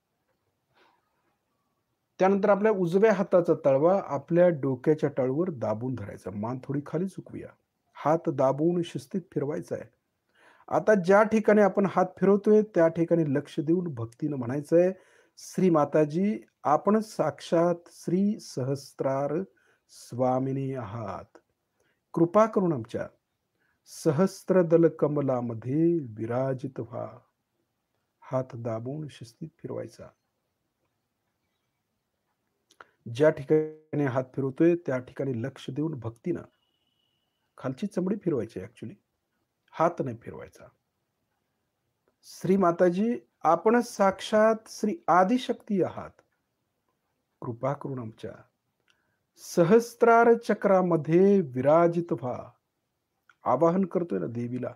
त्यानंतर आपल्या उजव्या हाताचा तळवा आपल्या डोक्याच्या तळवर दाबून धरायचा. मान थोडी खाली झुकवूया. हात दाबून शिस्तीत फिरवायचा आहे. आता ज्या ठिकाणी आपण हात फिरवतोय, त्या ठिकाणी लक्ष देऊन भक्तीनं म्हणायचंय, "श्री माताजी, आपण साक्षात श्री सहस्त्रार स्वामिनी आहात. कृपा करून आमच्या सहस्त्रदल कमलामध्ये विराजित व्हा." हात दाबून शिस्तीत फिरवायचा. ज्या ठिकाणी हात फिरवतोय, त्या ठिकाणी लक्ष देऊन भक्तीनं खालची चमडी फिरवायची ॲक्चुअली. हात नाही फिरवायचा. श्री माताजी, आपण साक्षात श्री आदिशक्ती आहात. कृपा करून आमच्या सहस्त्रार चक्रामध्ये विराजित व्हा. आवाहन करतोय ना देवीला.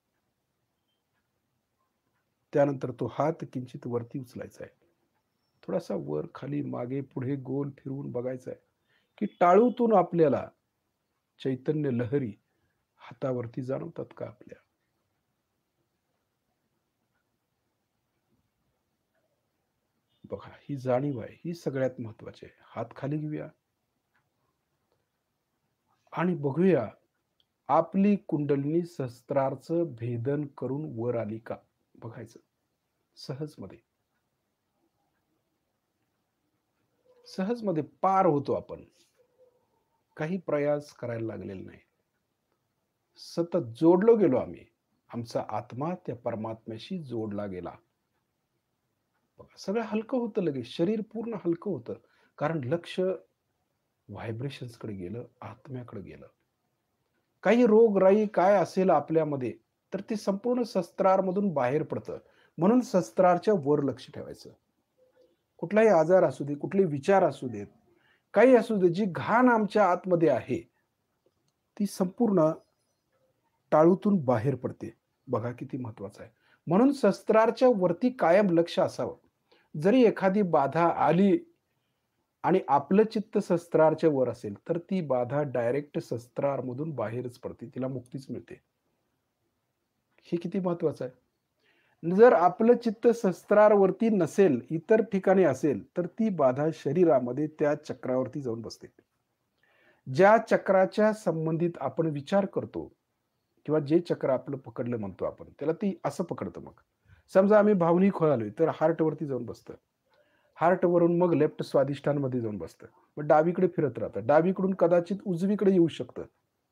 त्यानंतर तो हात किंचित वरती उचलायचा आहे. थोडासा वर, खाली, मागे, पुढे गोल फिरवून बघायचा आहे, की टाळूतून आपल्याला चैतन्य लहरी हातावरती जाणवतात का आपल्या? बघा, ही जाणीव आहे. ही सगळ्यात महत्त्वाची आहे. हात खाली घेऊया आणि बघूया आपली कुंडलिनी सहस्त्रारचं भेदन करून वर आली का? बघायचं. सहजमध्ये. सहजमध्ये पार होतो आपण. काही प्रयास करायला लागलेला नाही. सतत जोडलो गेलो आम्ही. आमचा आत्मा त्या परमात्म्याशी जोडला गेला. बघा, सगळं हलकं होतं लगेच. शरीर पूर्ण हलकं होतं. कारण लक्ष व्हायब्रेशन्सकडे गेलं, आत्म्याकडे गेलं. काही रोगराई काय असेल आपल्यामध्ये, तर ते संपूर्ण शस्त्रारमधून बाहेर पडतं. म्हणून शस्त्रारच्या वर लक्ष ठेवायचं. कुठलाही आजार असू दे, कुठले विचार असू देत, काही असू दे, जी घाण आमच्या आतमध्ये आहे, ती संपूर्ण टाळूतून बाहेर पडते. बघा किती महत्वाचं आहे. म्हणून शस्त्राच्या वरती कायम लक्ष असावं. जरी एखादी बाधा आली आणि आपलं चित्त शस्त्राच्या वर असेल, तर ती बाधा डायरेक्ट शस्त्रामधून बाहेरच पडते. तिला मुक्तीच मिळते. हे किती महत्वाचं आहे. जर आपलं चित्त शस्त्रावरती नसेल, इतर ठिकाणी असेल, तर ती बाधा शरीरामध्ये त्या चक्रावरती जाऊन बसते. ज्या चक्राच्या संबंधित आपण विचार करतो किंवा जे चक्र आपलं पकडलं म्हणतो आपण, त्याला ती असं पकडतं मग. समजा आम्ही भावनिक व्हायलोय, तर हार्टवरती जाऊन बसतं. हार्टवरून मग लेफ्ट स्वादिष्टांमध्ये जाऊन बसतं. मग डावीकडे फिरत राहतं. डावीकडून कदाचित उजवीकडे येऊ शकतं.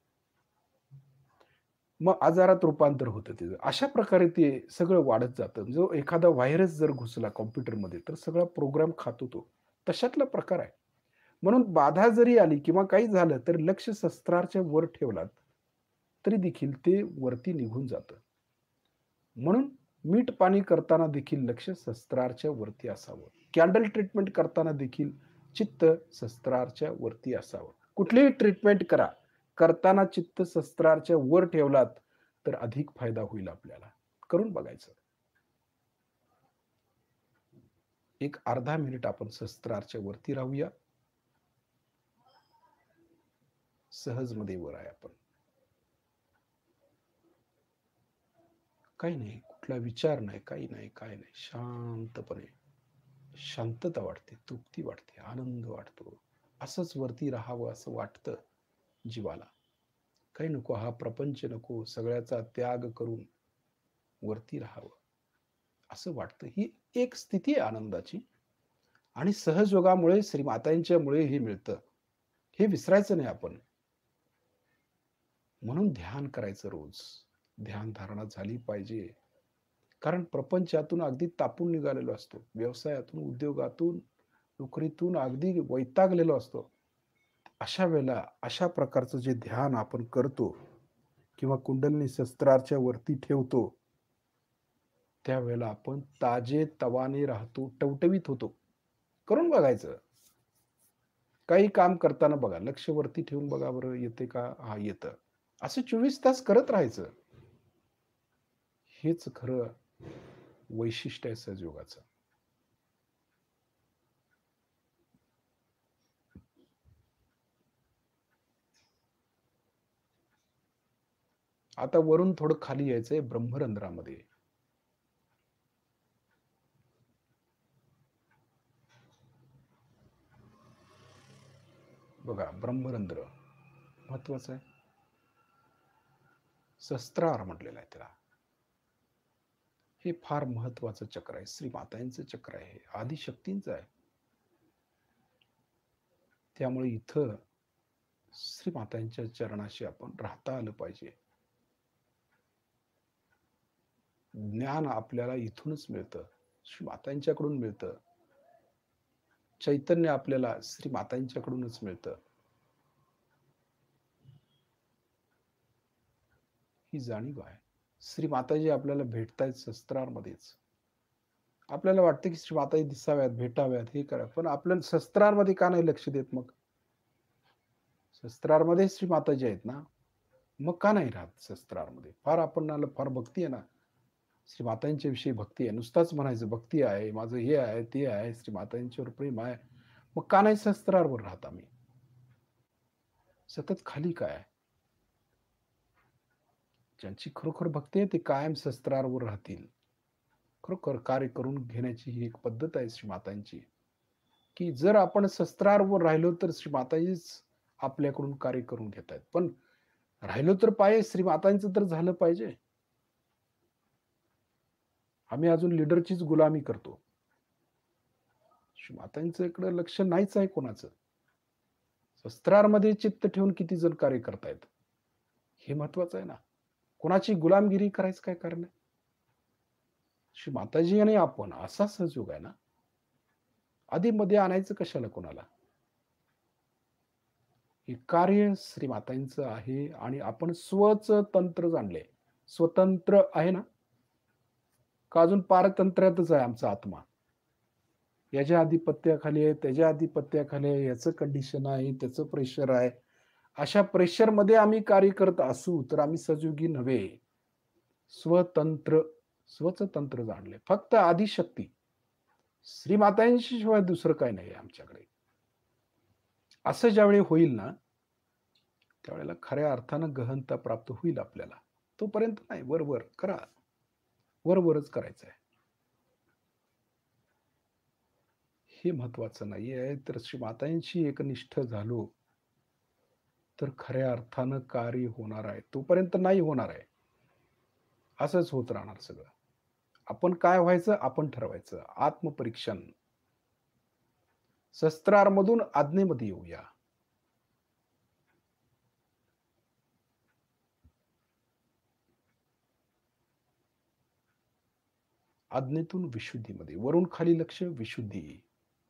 मग आजारात रूपांतर होतं त्याचं. अशा प्रकारे ते सगळं वाढत जातं. जो एखादा व्हायरस जर घुसला कॉम्प्युटरमध्ये, तर सगळा प्रोग्राम खातो तो. तशातला प्रकार आहे. म्हणून बाधा जरी आली किंवा काही झालं, तर लक्ष शस्त्राच्या वर ठेवलात, तरी देखील ते वरती निघून जातं. म्हणून मीठ पाणी करताना देखील लक्ष शस्त्राच्या वरती असावं. कॅन्डल ट्रीटमेंट करताना देखील चित्त शस्त्राच्या वरती असावं. कुठलीही ट्रीटमेंट करा, करताना चित्त शस्त्राच्या वर ठेवलात, तर अधिक फायदा होईल आपल्याला. करून बघायचं. एक अर्धा मिनिट आपण शस्त्राच्या वरती राहूया. सहजमध्ये वर आहे आपण. काही नाही, कुठला विचार नाही, काही नाही, काय नाही. शांतपणे शांतता वाटते, तृप्ती वाटते, आनंद वाटतो. असंच वरती राहावं असं वाटतं जीवाला. काही नको, हा प्रपंच नको, सगळ्याचा त्याग करून वरती राहावं असं वाटतं. ही एक स्थिती आहे आनंदाची आणि सहजयोगामुळे श्रीमातांच्यामुळे हे मिळतं. हे विसरायचं नाही आपण. म्हणून ध्यान करायचं रोज. ध्यान धारणा झाली पाहिजे. कारण प्रपंचातून अगदी तापून निघालेलो असतो. व्यवसायातून, उद्योगातून, नोकरीतून अगदी वैतागलेलो असतो. अशा वेळेला अशा प्रकारचं जे ध्यान आपण करतो किंवा कुंडलिनी शस्त्राच्या वरती ठेवतो, त्यावेळेला आपण ताजेतवाने राहतो, टवटवीत होतो. करून बघायचं. काही काम करताना बघा, लक्ष वरती ठेवून बघा बरं येते का? हां, येतं. असं 24 तास करत राहायचं. हेच खरं वैशिष्ट्य आहे सहजयोगाचं. आता वरून थोडं खाली यायचंय ब्रह्मरंध्रामध्ये. बघा ब्रह्मरंध्र महत्वाचं आहे. शस्त्रार म्हटलेलं आहे त्याला. हे फार महत्वाचं चक्र आहे. श्री मातांचं चक्र आहे. आदिशक्तींचं आहे. त्यामुळे इथं श्री मातांच्या चरणाशी आपण राहता आलं पाहिजे. ज्ञान आपल्याला इथूनच मिळतं. श्री मातांच्याकडून मिळतं. चैतन्य आपल्याला श्री मातांच्याकडूनच मिळतं. ही जाणीव आहे. श्री माताजी आपल्याला भेटतायत शस्त्रांमध्येच. आपल्याला वाटतं की श्री माताजी दिसाव्यात, भेटाव्यात, हे करा. पण आपल्या शस्त्रांमध्ये का नाही लक्ष देत मग? शस्त्रांमध्ये श्री माताजी आहेत ना, मग का नाही राहत शस्त्रांमध्ये? फार आपणाला फार भक्ती आहे ना. श्री मातांच्या विषयी भक्ती आहे. नुसताच म्हणायचं भक्ती आहे, माझं हे आहे, ते आहे, श्री मातांच्यावर प्रेम आहे. मग का नाही शस्त्रांवर राहत आम्ही? सतत खाली काय आहे? ज्यांची खरोखर भक्ती आहे ते कायम शस्त्रांवर राहतील. खरोखर कार्य करून घेण्याची ही एक पद्धत आहे श्री मातांची, की जर आपण शस्त्रांवर राहिलो तर श्री माताजीच आपल्याकडून कार्य करून घेत आहेत. पण राहिलो तर पाहिजे, श्री मातांचं तर झालं पाहिजे. आम्ही अजून लीडरचीच गुलामी करतो. श्री मातांचं इकडं लक्ष नाहीच आहे कोणाचं. शस्त्रांमध्ये चित्त ठेवून किती जण कार्य करतायत, हे महत्वाचं आहे ना. कोणाची गुलामगिरी करायचं काय कारण आहे? श्री माताजी आणि आपण असा सहयोग आहे ना. आधी-मध्ये आणायचं कशाला कोणाला? हे कार्य श्रीमातांचं आहे आणि आपण स्वच तंत्र जाणले. स्वतंत्र आहे ना? का अजून पारतंत्र्यातच आहे आमचा आत्मा? याच्या आधिपत्याखाली आहे, त्याच्या आधिपत्याखाली आहे, याचं कंडिशन आहे, त्याचं प्रेशर आहे. अशा प्रेशरमध्ये आम्ही कार्य करत असू, तर आम्ही सहयोगी नव्हे. स्वतंत्र, स्वचं तंत्र जाणले. फक्त आदिशक्ती. श्रीमातांशी शिवाय दुसरं काही नाही आमच्याकडे. असं ज्यावेळी होईल ना, त्यावेळेला खऱ्या अर्थानं गहनता प्राप्त होईल आपल्याला. तोपर्यंत नाही, वर-वर करा. वर-वरच करायचं आहे. हे महत्वाचं नाहीये. तर श्रीमातांशी एकनिष्ठ झालो, तर खऱ्या अर्थानं कार्य होणार आहे. तोपर्यंत नाही होणार आहे. असंच होत राहणार सगळं. आपण काय व्हायचं आपण ठरवायचं. आत्मपरीक्षण. शस्त्रारमधून आज्ञेमध्ये येऊया. आज्ञेतून विशुद्धीमध्ये. वरून खाली लक्ष विशुद्धी.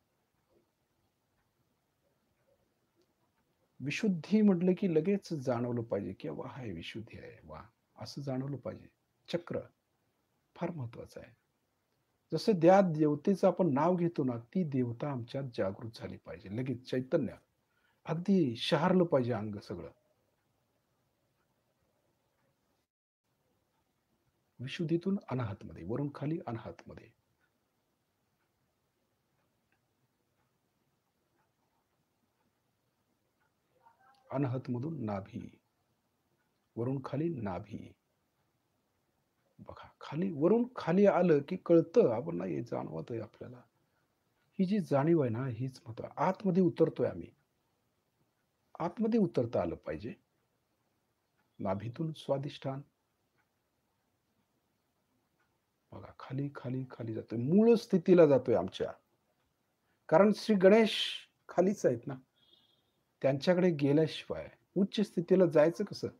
विशुद्धी म्हटलं की लगेच जाणवलं पाहिजे, की वाह! हे विशुद्धी आहे. वाह! असं जाणवलं पाहिजे. चक्र फार महत्वाचं आहे. जसं त्या देवतेचं आपण नाव घेतो ना, ती देवता आमच्यात जागृत झाली पाहिजे. लगेच चैतन्य. अगदी शहारलं पाहिजे अंग सगळं. विशुद्धीतून अनाहतमध्ये, वरून खाली अनाहतमध्ये. अनाहतमधून नाभी, वरून खाली नाभी. बघा, खाली वरून खाली आलं, की कळतं आपण नाही जाणवतंय आपल्याला. ही जी जाणीव आहे ना, हीच महत्व आतमध्ये उतरतोय आम्ही. आतमध्ये उतरता आलं पाहिजे. नाभीतून स्वाधिष्ठान. बघा, खाली, खाली, खाली जातोय. मूळ स्थितीला जातोय आमच्या. कारण श्री गणेश खालीच आहेत ना. त्यांच्याकडे गेल्याशिवाय उच्च स्थितीला जायचं कसं?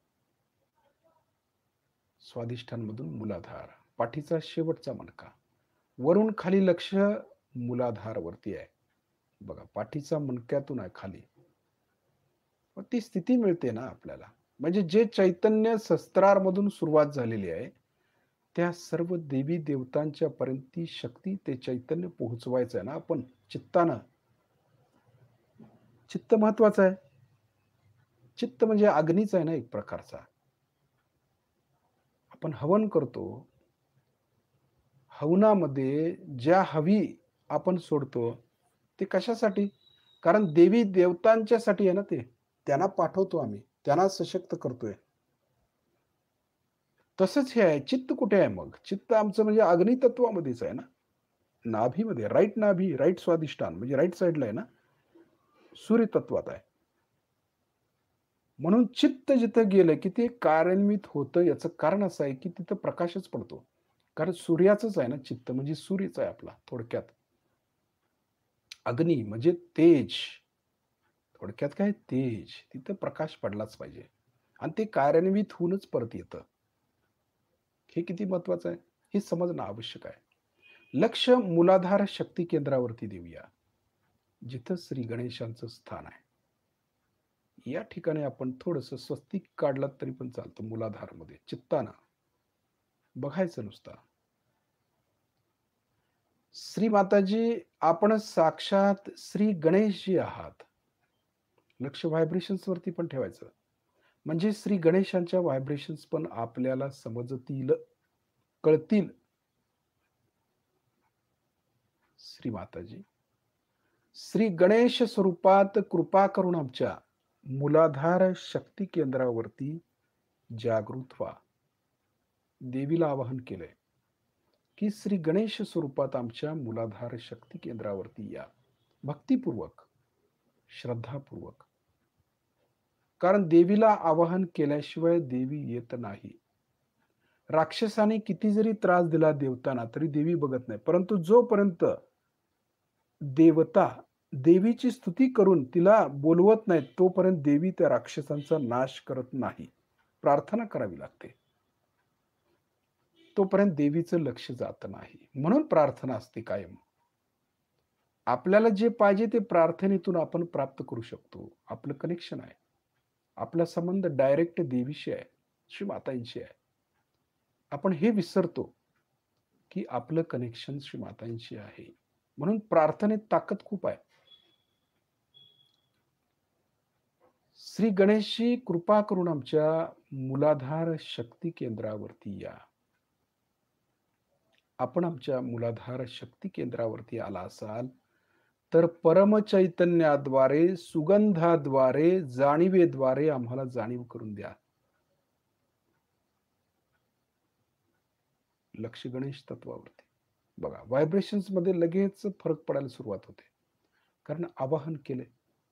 स्वाधिष्ठानमधून मूलाधार, पाठीचा शेवटचा मणका. वरून खाली लक्ष मूलाधारवरती आहे. बघा, पाठीचा मणक्यातून आहे खाली. मग ती स्थिती मिळते ना आपल्याला. म्हणजे जे चैतन्य शस्त्रारमधून सुरुवात झालेली आहे, त्या सर्व देवी देवतांच्या पर्यंत ती शक्ती, ते चैतन्य पोहोचवायचं आहे ना आपण चित्तानं. चित्त महत्वाचं आहे. चित्त म्हणजे अग्नीच आहे ना एक प्रकारचा. आपण हवन करतो. हवनामध्ये ज्या हवी आपण सोडतो, ते कशासाठी? कारण देवी देवतांच्यासाठी आहे ना ते. त्यांना पाठवतो आम्ही. त्यांना सशक्त करतोय. तसंच हे आहे. चित्त कुठे आहे मग? चित्त आमचं म्हणजे अग्नी तत्वामध्येच आहे ना. नाभीमध्ये, राइट नाभी, राइट स्वाधिष्ठान म्हणजे राइट साइडला आहे ना. सूर्य तत्वात आहे. म्हणून चित्त जिथं गेलं, की ते कार्यान्वित होतं. याचं कारण असं आहे, की तिथं प्रकाशच पडतो. कारण सूर्याचंच आहे ना चित्त म्हणजे सूर्यच आहे आपला थोडक्यात. अग्नी म्हणजे तेज. थोडक्यात काय तेज. तिथं प्रकाश पडलाच पाहिजे. आणि ते कार्यान्वित होऊनच परत येतं. हे किती महत्वाचं आहे? हे समजणं आवश्यक आहे. लक्ष मूलाधार शक्ती केंद्रावरती देऊया. जिथं श्री गणेशांचं स्थान आहे. या ठिकाणी आपण थोडंसं स्वस्तिक काढलात तरी पण चालतं मूलाधारमध्ये. चित्तानं बघायचं नुसतं. श्री माताजी, आपण साक्षात श्री गणेशजी आहात. लक्ष व्हायब्रेशन्स वरती पण ठेवायचं. म्हणजे श्री गणेशांच्या व्हायब्रेशन्स पण आपल्याला समजतील, कळतील. श्री माताजी, श्री गणेश स्वरूपात कृपा करून आमच्या मूलाधार शक्ती केंद्रावरती जागृत व्हा. देवीला आवाहन केलंय, की श्री गणेश स्वरूपात आमच्या मूलाधार शक्ती केंद्रावरती या. भक्तिपूर्वक, श्रद्धापूर्वक. कारण देवीला आवाहन केल्याशिवाय देवी येत नाही. राक्षसाने किती जरी त्रास दिला देवतांना तरी देवी बघत नाही. परंतु जोपर्यंत देवता देवीची स्तुती करून तिला बोलवत नाहीत, तोपर्यंत देवी त्या राक्षसांचा नाश करत नाही. प्रार्थना करावी लागते. तोपर्यंत देवीचं लक्ष जात नाही. म्हणून प्रार्थना असते कायम. आपल्याला जे पाहिजे ते प्रार्थनेतून आपण प्राप्त करू शकतो. आपलं कनेक्शन आहे. आपला संबंध डायरेक्ट देवीशी आहे, श्री मातांशी आहे. आपण हे विसरतो, की आपलं कनेक्शन श्री मातांशी आहे. म्हणून प्रार्थनेत ताकद खूप आहे. श्री गणेशजी कृपा करून आमच्या मूलाधार शक्ती केंद्रावरती या. आपण आमच्या मूलाधार शक्ती केंद्रावरती आला असाल, तर परमचैतन्याद्वारे, सुगंधाद्वारे, जाणिवेद्वारे आम्हाला जाणीव करून द्या. लक्ष गणेश तत्वावरती. बघा, व्हायब्रेशन्समध्ये लगेच फरक पडायला सुरुवात होते. कारण आवाहन केले.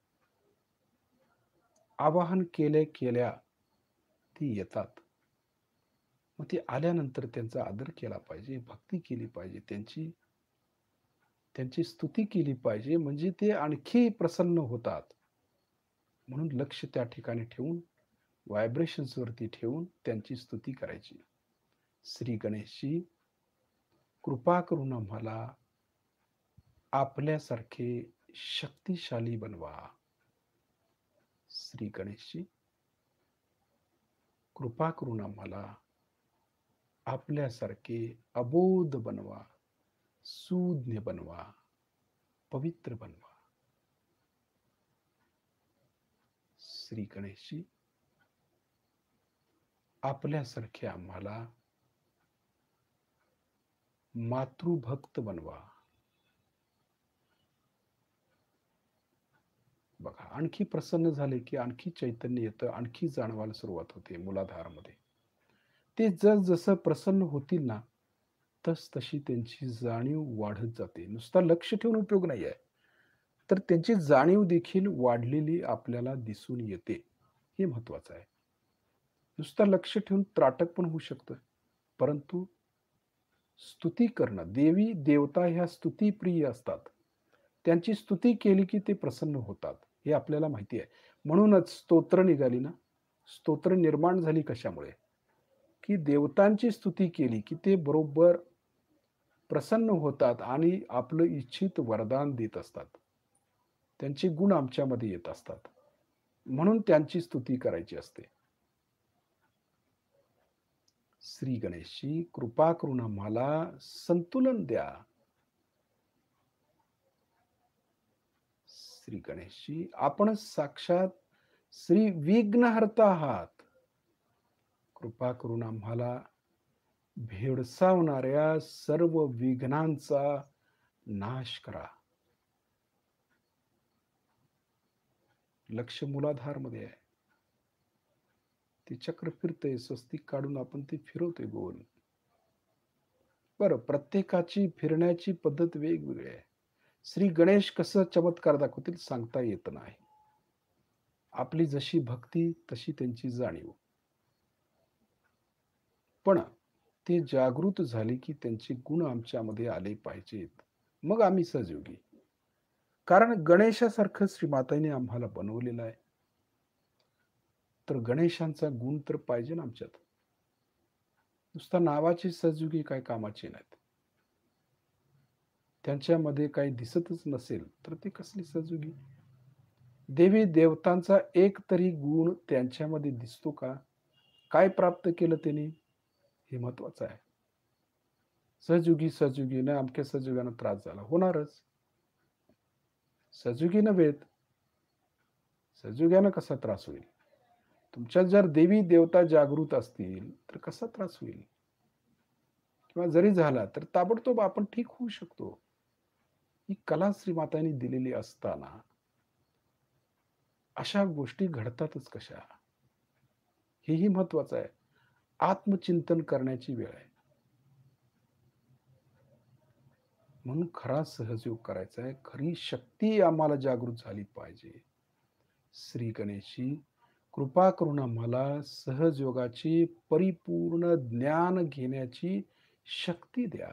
आवाहन केल्या ती येतात. मग ती आल्यानंतर त्यांचा आदर केला पाहिजे, भक्ती केली पाहिजे, त्यांची त्यांची स्तुती केली पाहिजे, म्हणजे ते आणखी प्रसन्न होतात. म्हणून लक्ष त्या ठिकाणी ठेवून, व्हायब्रेशन्सवरती ठेवून त्यांची स्तुती करायची. श्री गणेशजी, कृपा करून आम्हाला आपल्यासारखे शक्तिशाली बनवा. श्री गणेशजी, कृपा करून आम्हाला आपल्यासारखे अबोध बनवा, सूज्ञ बनवा, पवित्र बनवा. श्री गणेशजी, आपल्यासारखे आम्हाला मातृभक्त बनवा. बघा, आणखी प्रसन्न झाले की आणखी चैतन्य येतं, आणखी जाणवायला सुरुवात होते मूलाधारामध्ये. ते जसं प्रसन्न होतील ना, तशी त्यांची जाणीव वाढत जाते. नुसता लक्ष ठेवून उपयोग नाही आहे, तर त्यांची जाणीव देखील वाढलेली आपल्याला दिसून येते. हे महत्वाचं आहे. नुसतं लक्ष ठेवून त्राटक पण होऊ शकतं, परंतु स्तुती करणं, देवी देवता ह्या स्तुतीप्रिय असतात. त्यांची स्तुती केली की ते प्रसन्न होतात, हे आपल्याला माहिती आहे. म्हणूनच स्तोत्र निघाली ना. स्तोत्र निर्माण झाली कशामुळे? की देवतांची स्तुती केली की ते बरोबर प्रसन्न होतात आणि आपलं इच्छित वरदान देत असतात. त्यांचे गुण आमच्यामध्ये येत असतात. म्हणून त्यांची स्तुती करायची असते. श्री गणेशजी, कृपा करून आम्हाला संतुलन द्या. श्री गणेशजी, आपण साक्षात श्री विघ्नहर्ता आहात. कृपा करून आम्हाला भेडसावणाऱ्या सर्व विघ्नांचा नाश करा. लक्ष मूलाधारमध्ये आहे. ते चक्र फिरतंय, स्वस्तिक काढून आपण ते फिरवतोय गोल. बरं, प्रत्येकाची फिरण्याची पद्धत वेगवेगळी आहे. श्री गणेश कसं चमत्कार दाखवतील सांगता येत नाही. आपली जशी भक्ती तशी त्यांची जाणीव. पण ते जागृत झाले की त्यांचे गुण आमच्यामध्ये आले पाहिजेत, मग आम्ही सहयोगी. कारण गणेशासारखं श्रीमाताईने आम्हाला बनवलेलं आहे, तर गणेशांचा गुण तर पाहिजे ना आमच्यात. नुसता नावाचे सहयोगी काय कामाचे नाहीत. त्यांच्यामध्ये काही दिसतच नसेल तर ते कसले सहयोगी? देवी देवतांचा एक तरी गुण त्यांच्यामध्ये दिसतो का? काय प्राप्त केलं त्यांनी? हे महत्वाचं आहे. सहयोगीने अमक्या सहयोगानं त्रास झाला, होणारच. सहयोगी नव्हेत, सहयोग्यानं कसा त्रास होईल? तुमच्यात जर देवी देवता जागृत असतील तर कसा त्रास होईल? किंवा जरी झाला तर ताबडतोब आपण ठीक होऊ शकतो. ही कला श्रीमातांनी दिलेली असताना अशा गोष्टी घडतातच कशा? हेही महत्वाचं आहे. आत्मचिंतन करण्याची वेळ आहे. म्हणून खरा सहयोग करायचा आहे. खरी शक्ती आम्हाला जागृत झाली पाहिजे. श्री गणेशजी, कृपा करून आम्हाला सहजयोगाची परिपूर्ण ज्ञान घेण्याची शक्ती द्या.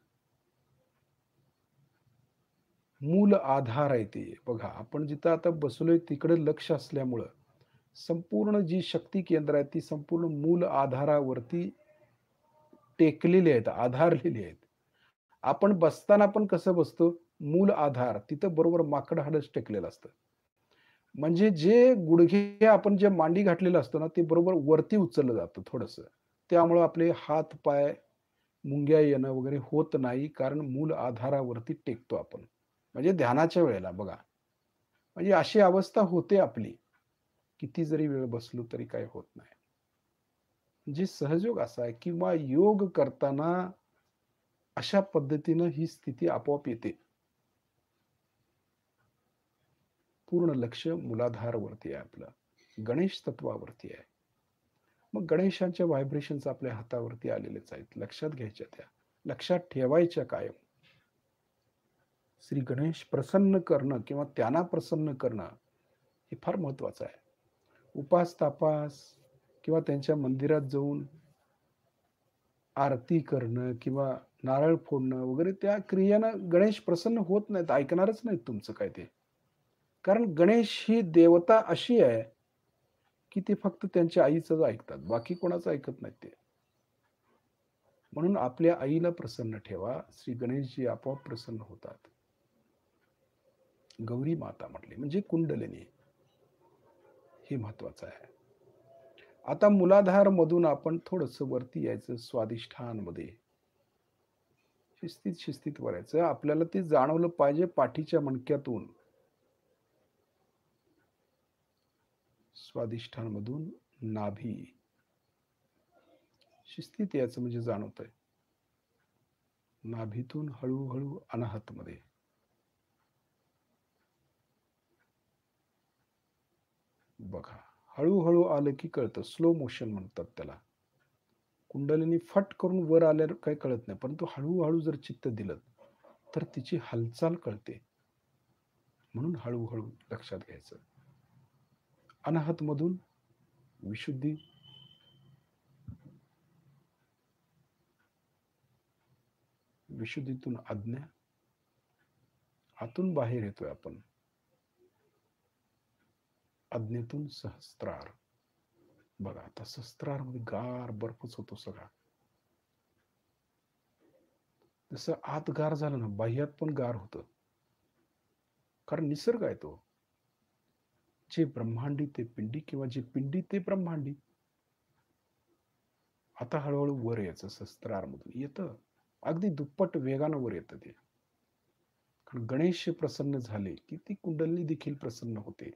मूल आधार आहे ते. बघा, आपण जिथं आता बसलोय तिकडे लक्ष असल्यामुळं संपूर्ण जी शक्ती केंद्र आहेत ती संपूर्ण मूल आधारावरती टेकलेली आहेत, आधारलेली आहेत. आपण बसताना पण कसं बसतो? मूल आधार. तिथं बरोबर माकड हाडच टेकलेलं असतं. म्हणजे जे गुडघे आपण जे मांडी घातलेलं असतं ना, ते बरोबर वरती उचललं जातं थोडंसं. त्यामुळं आपले हात-पाय मुंग्या येणं वगैरे होत नाही, कारण मूल आधारावरती टेकतो आपण. म्हणजे ध्यानाच्या वेळेला बघा. म्हणजे अशी अवस्था होते आपली. किती जरी वेळ बसलो तरी काही होत नाही. म्हणजे सहजयोग असा आहे किंवा योग करताना अशा पद्धतीनं ही स्थिती आपोआप येते. पूर्ण लक्ष मूलाधारवरती आहे आपलं. गणेश तत्वावरती आहे. मग गणेशांच्या व्हायब्रेशन्स आपल्या हातावरती आलेलेच आहेत. लक्षात घ्यायच्या त्या. लक्षात ठेवायच्या कायम. श्री गणेश प्रसन्न करणं किंवा त्यांना प्रसन्न करणं हे फार महत्वाचं आहे. उपास-तापास किंवा त्यांच्या मंदिरात जाऊन आरती करणं किंवा नारळ फोडणं वगैरे त्या क्रियेनं गणेश प्रसन्न होत नाहीत, ऐकणारच नाहीत तुमचं काय ते. कारण गणेश ही देवता अशी आहे, की ते फक्त त्यांच्या आईचंच ऐकतात. बाकी कोणाचं ऐकत नाहीत ते. म्हणून आपल्या आईला प्रसन्न ठेवा. श्री गणेशजी आपोआप प्रसन्न होतात. गौरी माता म्हटली म्हणजे कुंडलिनी. हे महत्वाचं आहे. आता मूलाधार मधून आपण थोडंसं वरती यायचं स्वाधिष्ठानमध्ये. शिस्तीत शिस्तीत वरायचं. आपल्याला ते जाणवलं पाहिजे पाठीच्या मणक्यातून. स्वाधिष्ठानमधून नाभी. शिस्तीत यायचं म्हणजे जाणवतंय. नाभीतून हळूहळू अनाहतमध्ये. बघा. हळूहळू आलं की कळतं. स्लो मोशन म्हणतात त्याला. कुंडलिनी फट करून वर आल्यावर काही कळत नाही. परंतु हळूहळू जर चित्त दिलं, तर तिची हालचाल कळते. म्हणून हळूहळू लक्षात घ्यायचं. अनाहतमधून विशुद्धी. विशुद्धीतून आज्ञा. आतून बाहेर येतोय आपण. आज्ञेतून सहस्त्रार. बघा आता सहस्त्रारमध्ये गार बर्फच होतो सगळा. जसं आत गार झालं ना, बाह्यात पण गार होतं. कारण निसर्ग आहे तो. जे ब्रह्मांडी ते पिंडी किंवा जे पिंडी ते ब्रह्मांडी. आता हळूहळू वर यायचं सहस्त्रारमधून येतं. अगदी दुप्पट वेगानं वर येतं ते. कारण गणेश प्रसन्न झाले की ती कुंडलिनी देखील प्रसन्न होते.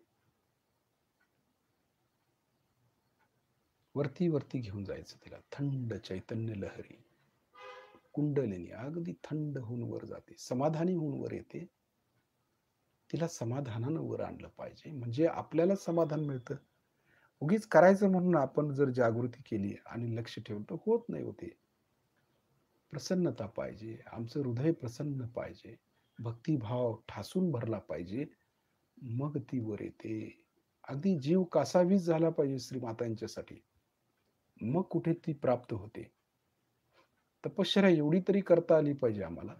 वरती वरती घेऊन जायचं तिला. थंड चैतन्य लहरी. कुंडलिनी अगदी थंड होऊन वर जाते. समाधानी होऊन वर येते. तिला समाधानानं वर आणलं पाहिजे. म्हणजे आपल्याला समाधान मिळतं. उगीच करायचं म्हणून आपण जर जागृती केली आणि लक्ष ठेवलं तर होत नाही होते. प्रसन्नता पाहिजे. आमचं हृदय प्रसन्न पाहिजे. भक्तिभाव ठासून भरला पाहिजे. मग ती वर येते. अगदी जीव कासावीस झाला पाहिजे श्रीमातांच्यासाठी. मग कुठे ती प्राप्त होते. तपश्चर्या एवढी तरी करता आली पाहिजे आम्हाला.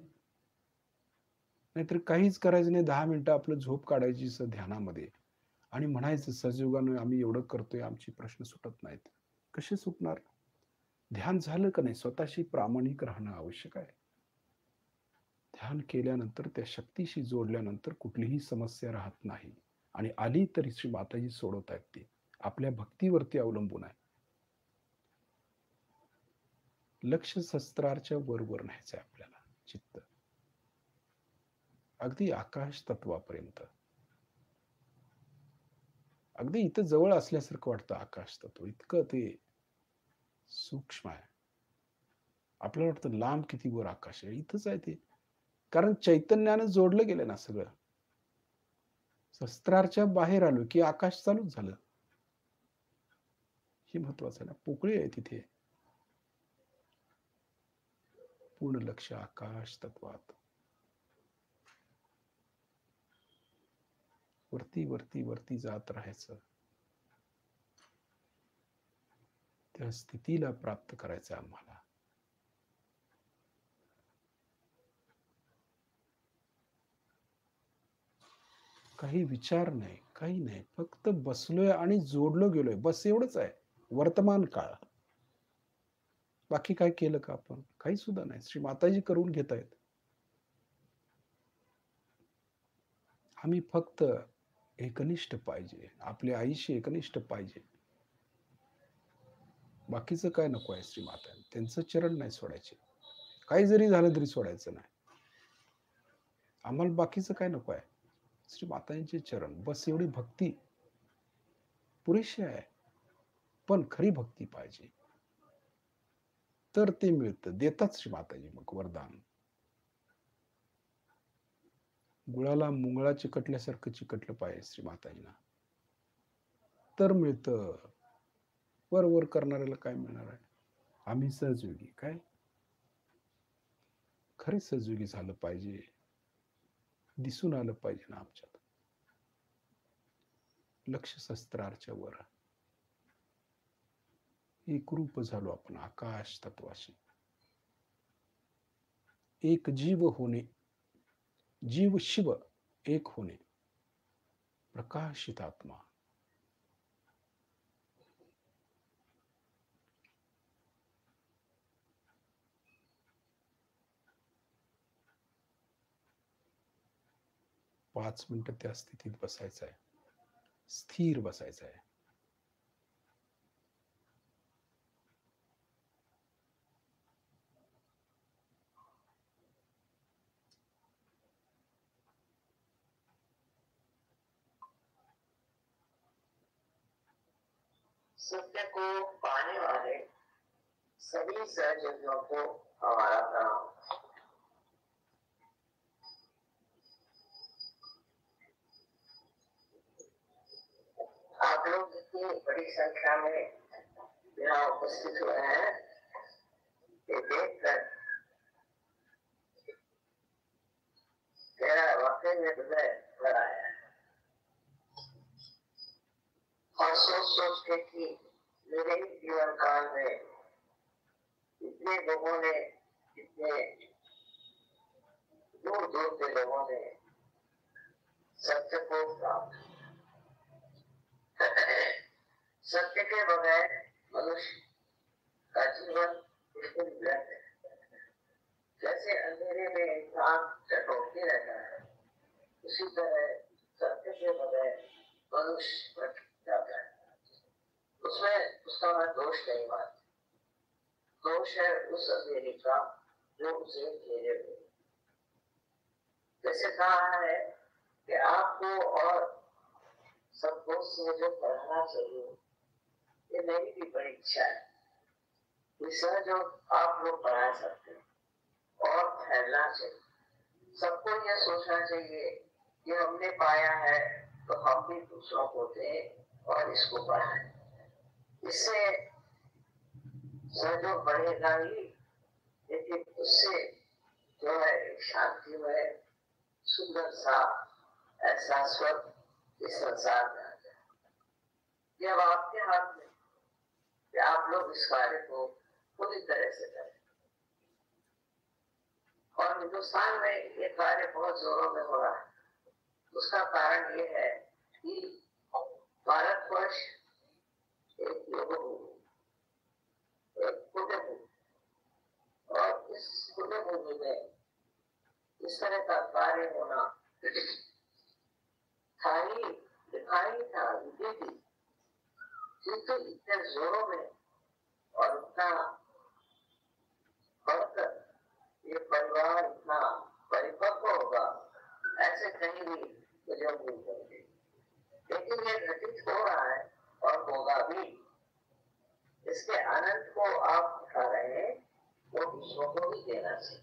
नाहीतर काहीच करायचं नाही. 10 मिनिटं आपलं झोप काढायची ध्यानामध्ये आणि म्हणायचं सहजयोगानं आम्ही एवढं करतोय, आमचे प्रश्न सुटत नाहीत. कसे सुटणार? ध्यान झालं का नाही? स्वतःशी प्रामाणिक राहणं आवश्यक आहे. ध्यान केल्यानंतर त्या शक्तीशी जोडल्यानंतर कुठलीही समस्या राहत नाही. आणि आली तरी श्री माताजी सोडवत आहेत ती. आपल्या भक्तीवरती अवलंबून आहे. लक्ष शस्त्राच्या वर न्यायचं आहे आपल्याला चित्त. अगदी आकाश तत्वापर्यंत. अगदी इथं जवळ असल्यासारखं वाटतं आकाश तत्व. इतकं ते सूक्ष्म आहे. आपल्याला वाटतं लांब किती वर आकाश आहे. इथंच आहे ते. कारण चैतन्यानं जोडलं गेलं ना सगळं. शस्त्राच्या बाहेर आलो की आकाश चालूच झालं. हे महत्वाचं आहे ना. पोकळी आहे तिथे. पूर्ण लक्ष आकाश तत्वात. वरती वरती वरती जात राहायचं. त्या स्थितीला प्राप्त करायचं आम्हाला. काही विचार नाही, काही नाही. फक्त बसलोय आणि जोडलो गेलोय. बस एवढंच आहे. वर्तमान काळ. बाकी काय केलं का आपण? काही सुद्धा नाही. श्री माताजी करून घेत आहेत. आम्ही फक्त एकनिष्ठ पाहिजे. आपल्या आईशी एकनिष्ठ पाहिजे. बाकीचं काय नको आहे श्री माता. त्यांचं चरण नाही सोडायचे. काही जरी झालं तरी सोडायचं नाही. आम्हाला बाकीचं काय नको आहे. श्री मातांचे चरण बस, एवढी भक्ती पुरेशी आहे. पण खरी भक्ती पाहिजे. तर ते मिळतं. देतात श्री माताजी मग वरदान. गुळाला मुंगळा चिकटल्यासारखं चिकटलं पाहिजे श्री माताजींना. तर मिळतं. वर वर करणाऱ्याला काय मिळणार आहे? आम्ही सहजयोगी काय? खरे सहजयोगी झालं पाहिजे. दिसून आलं पाहिजे ना आमच्यात. लक्ष शस्त्राच्या वर एकरूप झालो आपण आकाश तत्वाशी. एक जीव होणे, जीव शिव एक होणे, प्रकाशित आत्मा. पाच मिनिटं त्या स्थितीत बसायचं आहे. स्थिर बसायचं आहे. सत्य को पाने वाले सभी सहयोगियों को हमारा प्रणाम। आप लोग इतनी बड़ी संख्या में यहाँ उपस्थित हुए हैं, ये देखकर मेरा वाकई में हृदय भरा है। और सोच सोच के कि मेरे ही जीवन काल में इतने लोगों ने, इतने दूर दूर के लोगों ने सत्य को प्राप्त। सत्य के बगैर मनुष्य का जीवन बिल्कुल व्यर्थ है। जैसे अंधेरे में इंसान चटोकते रहता है, उसी तरह सत्य के बगैर मनुष्य भटक जाता है। उसमें उसका दोष नहीं मानता, दोष है उस अंधेरे का जो उसे घेरे हुए। जैसे कहा है कि आपको और सबको से जो पढ़ना चाहिए, ये मेरी भी बड़ी इच्छा है। विषय जो आप लोग पढ़ा सकते हैं और फैलना चाहिए। सबको यह सोचना चाहिए कि हमने पाया है तो हम भी दूसरों को दें और इसको बढ़ाएं। इससे सहयोग बढ़ेगा ही, लेकिन उससे जो है शांतिमय सुंदर सा ऐसा स्वर्ग इस संसार में आ जाए। ये अब आपके हाथ में कि आप लोग इस कार्य को पूरी तरह से करें। और हिंदुस्तान में ये कार्य बहुत जोरों में हो रहा है। उसका कारण ये है कि भारतवर्ष एक योग भूमि, एक पुण्य भूमि, और इस पुण्य भूमि में इस तरह का कार्य होना था ही, दिखाई था, विधि थी, किंतु इतने जोरों में और उतना बढ़कर ये परिवार इतना परिपक्व होगा, ऐसे कहीं भी मुझे उम्मीद नहीं थी। लेकिन ये घटित हो रहा है और होगा भी। इसके आनंद को आप उठा रहे हैं, वो दूसरों को भी देना चाहिए।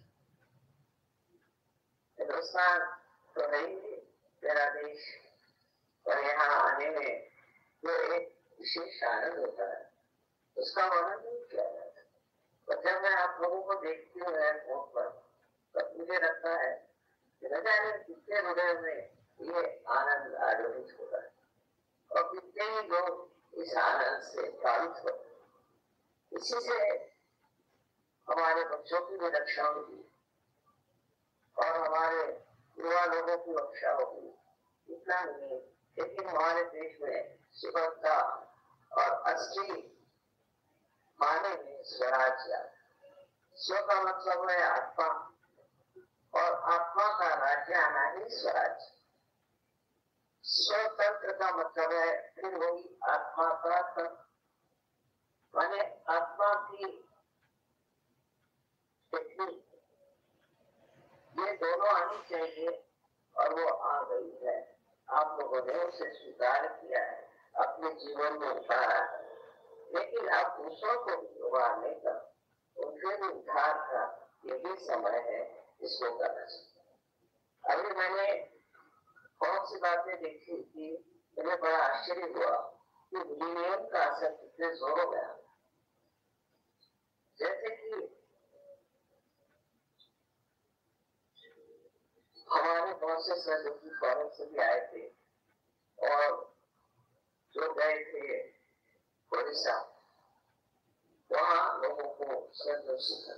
हिंदुस्तान तो है ही मेरा देश, और यहाँ आने में जो एक विशेष आनंद होता है, उसका वर्णन नहीं किया जाता। और जब मैं आप लोगों को देखती हूँ एयरपोर्ट पर, तो मुझे लगता है कि न जाने कितने हृदय में ये आनंद आलोकित होता है, और कितने ही लोग इस आनंद से प्राप्त होते हैं। इसी से हमारे बच्चों की भी रक्षा होगी और हमारे युवा लोगों की रक्षा होगी। इतना नहीं, लेकिन हमारे देश में सुगमता और असली माने में स्वराज्य। स्व का मतलब है आत्मा, और आत्मा का राज्य आना ही स्वराज्य। स्वतंत्र का मतलब है फिर वही आत्मा का तंत्र, माने चाहिए और वो आ गई है। आप लोगों ने उसे स्वीकार किया है, अपने जीवन में उतारा है, लेकिन आप दूसरों को उबारने का, उनके भी उद्धार का यही समय है, इसको करना चाहिए। अभी मैंने बहुत सी बातें देखी थी, मुझे बड़ा आश्चर्य हुआ कि मिलेनियम का असर कितने जोरों में आ, जैसे कि हमारे बहुत से सर जो कि फॉरेन से भी आए थे और जो गए थे ओडिशा, वहाँ लोगों को सर सीखा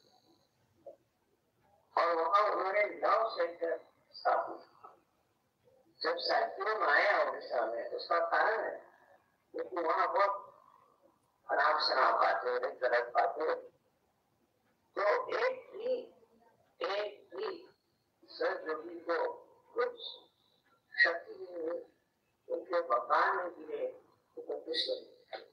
और वहाँ उन्होंने 9 सेंटर स्थापित। जब साइक्लोन आया ओडिशा में, उसका कारण है क्योंकि वहाँ बहुत अनाप शनाप बातें, गलत बातें, तो एक भी सर जोगी को कुछ शक्ति नहीं हुई, उनके मकान में गिरे तो कुछ नहीं।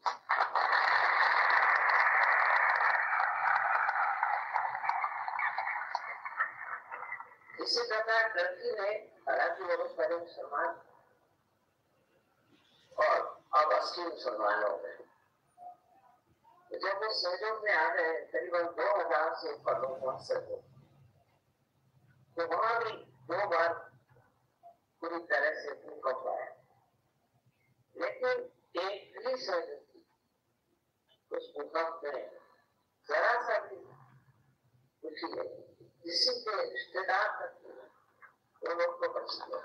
इसी प्रकार टर्की में हालांकि वो लोग पहले मुसलमान और अब असली मुसलमान हो गए। जब वो सहयोग में आ गए, करीबन 2000 से ऊपर लोग वहां से हो, तो वहां भी 2 बार पूरी तरह से भूकंप आया, लेकिन एक भी सहयोग उस भूकंप में जरा सा भी दुखी नहीं, किसी के रिश्तेदार तक वो लोग को बच गए।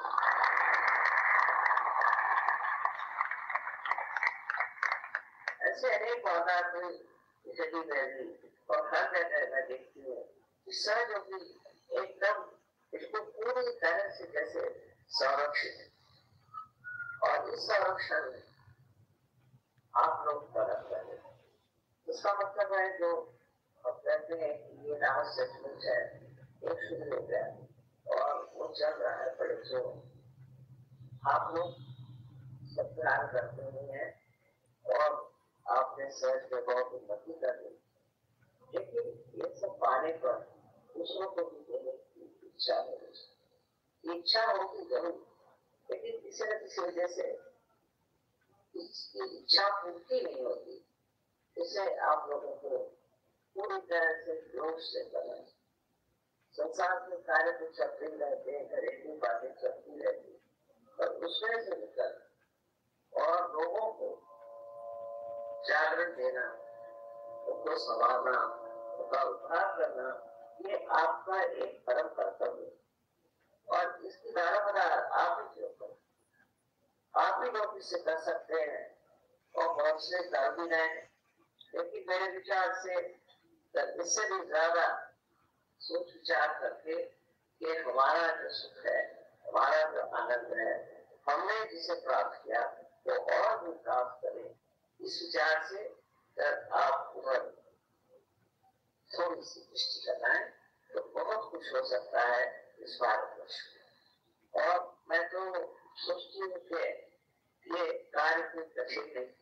ऐसे अनेक वारदात हुई दिल्ली में भी और हर जगह मैं देखती हूँ, इस तरह जो कि एकदम इसको पूरी तरह से जैसे संरक्षित है, और इस संरक्षण में आप लोग तरफ करें। इसका मतलब है जो हम कहते हैं कि ये राह सचमुच है, एक शुरू हो गया और वो चल रहा है, बड़े जो आप लोग सब प्लान करते नहीं है और आपने सहज में बहुत उन्नति कर ली, लेकिन ये सब पाने पर दूसरों को भी देने की इच्छा होनी चाहिए। इच्छा होगी जरूर, लेकिन किसी न किसी वजह से इसकी इच्छा पूर्ति नहीं होती। इसे आप लोगों को पूरी तरह से जोश से करना चाहिए। संसार के कार्य तो चलते ही रहते हैं, घरेलू बातें चलती रहती, और उसमें से निकल और लोगों को जागरण देना, उनको संभालना, उनका उद्धार करना, ये आपका एक परम कर्तव्य है और इसकी दारोमदार आप ही जो करें, आप ही लोग इसे कर सकते हैं और बहुत से कर भी रहे हैं, लेकिन मेरे विचार से इससे भी ज्यादा सोच विचार करके कि हमारा जो सुख है, हमारा जो आनंद है, हमने जिसे प्राप्त किया वो और भी प्राप्त करें, इस विचार से आप उधर थोड़ी सी दृष्टि लगाएं तो बहुत कुछ हो सकता है इस भारतवर्ष में। और मैं तो सोचती हूँ कि ये कार्य कोई कठिन नहीं,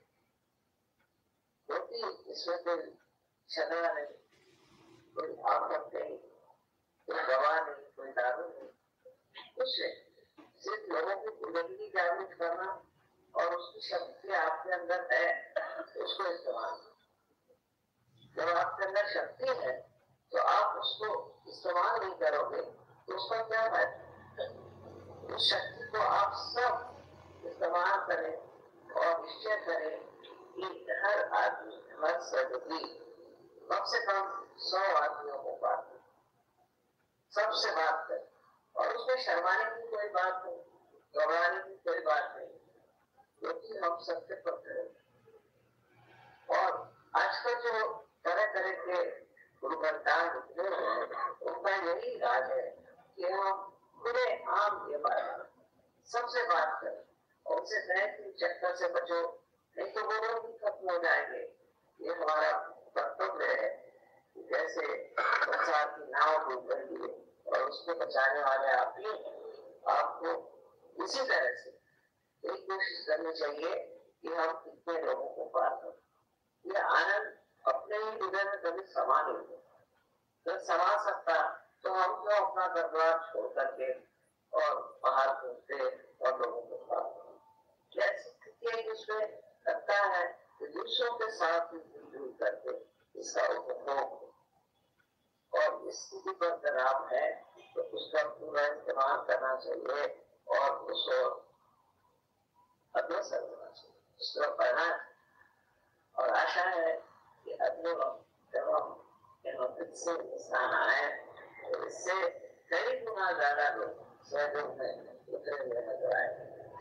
क्योंकि इसमें कोई झगड़ा नहीं, कोई आफत नहीं, कोई दवा नहीं, कोई दारू नहीं, कुछ नहीं, सिर्फ लोगों की जिंदगी जागरूक करना और उसकी शक्ति आपके अंदर है उसको इस्तेमाल। जब आपके अंदर शक्ति है तो आप उसको इस्तेमाल नहीं करोगे तो उसका क्या फायदा? उस शक्ति को आप सब इस्तेमाल करें और निश्चय करें कि हर आदमी, हर सदस्य कम से कम 100 आदमियों को बात करें, सबसे बात करें, और उसमें शर्माने की कोई बात नहीं, घबराने की कोई बात नहीं, क्योंकि हम सबसे पकड़े हैं। और आजकल जो तरह तरह के गुरुग्रंथान निकले हैं, उनका यही इलाज है कि हम खुले आम ये बात सबसे बात करें और उनसे कहें कि चक्कर से बचो, नहीं तो वो लोग भी खत्म हो जाएंगे। ये हमारा कर्तव्य है, जैसे संसार की नाव डूब रही है और उसको बचाने वाले आप ही, आपको इसी तरह से एक कोशिश करनी चाहिए कि हम कितने लोगों को पार करें। ये आनंद अपने ही हृदय में कभी समा नहीं हो, जब समा सकता तो तो हम तो अपना घर द्वार छोड़ करके और बाहर घूमते और लोगों के साथ कैसी स्थिति है जिसमें लगता है कि दूसरों के साथ मिलजुल करके इसका उपभोग और इस स्थिति पर तनाव है तो उसका पूरा इस्तेमाल करना चाहिए और उसको अग्रसर होना चाहिए, उसको पढ़ना। और आशा है कि अगले वक्त जब हम से इंसान आए तो इससे कई गुना ज्यादा लोग सहयोग में उतरे हुए नजर आए।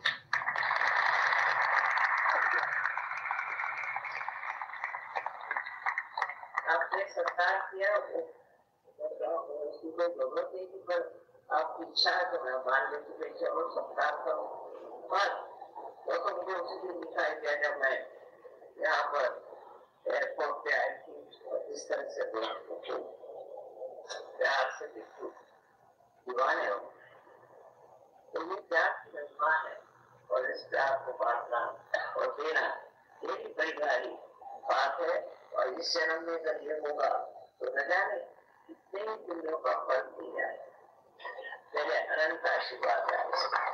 आपने सरकार किया उसकी कोई जरूरत नहीं थी, पर आपकी इच्छा है तो मैं मान लेती हूँ चलो सरकार करो। पर वो तो मुझे उसी दिन दिखाई दिया जब मैं यहाँ पर एयरपोर्ट पे आई थी और इस तरह से प्यार से बिल्कुल दीवाने हो। तो ये प्यार की महिमा है और इस प्यार को बांटना और देना यही बड़ी भारी बात है। और इस जन्म में जब ये होगा तो न जाने कितने ही पुण्यों का फल मिल जाए। मेरे अनंत आशीर्वाद है।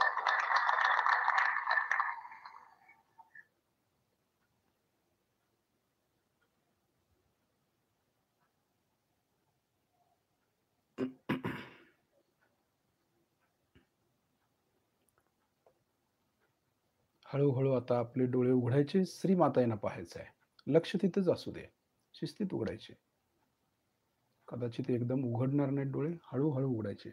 हळूहळू आता आपले डोळे उघडायचे, श्रीमाताईंना पाहायचं आहे. लक्ष तिथंच असू दे, शिस्तीत उघडायचे. कदाचित एकदम उघडणार नाहीत डोळे, हळूहळू उघडायचे.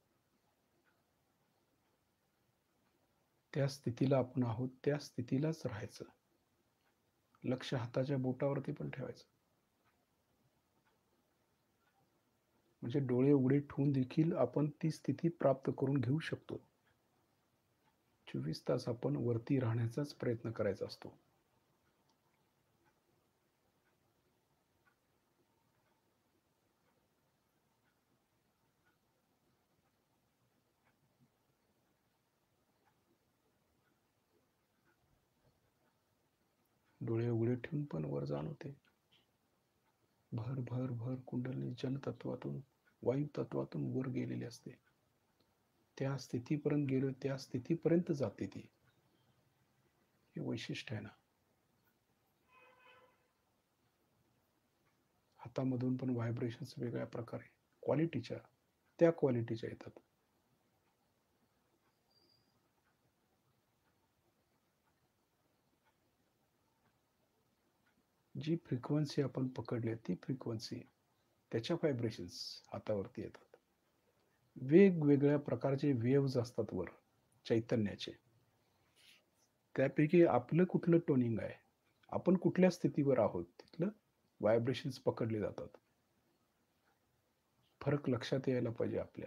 त्या स्थितीला आपण आहोत, त्या स्थितीलाच राहायचं. लक्ष हाताच्या बोटावरती पण ठेवायचं. म्हणजे डोळे उघडे ठेवून देखील आपण ती स्थिती प्राप्त करून घेऊ शकतो. 24 तास आपण वरती राहण्याचाच प्रयत्न करायचा असतो. डोळे उघडे ठेवून पण वर जाणवते. भर भर भर कुंडलिनी जनतत्वातून वायू तत्वातून वर गेलेली असते. त्या स्थितीपर्यंत गेलो, त्या स्थितीपर्यंत जाते ती. हे वैशिष्ट्य आहे ना. हातामधून पण व्हायब्रेशन्स वेगळ्या प्रकारे क्वालिटीच्या, त्या क्वालिटीच्या येतात. जी फ्रिक्वेन्सी आपण पकडली ती फ्रिक्वेन्सी, त्याच्या व्हायब्रेशन्स हातावरती येतात. वेगवेगळ्या प्रकारचे वेव्ज असतात वर चैतन्याचे. त्यापैकी आपलं कुठलं टोनिंग आहे, आपण कुठल्या स्थितीवर आहोत, तिथलं व्हायब्रेशन्स पकडले जातात. फरक लक्षात यायला पाहिजे आपल्या.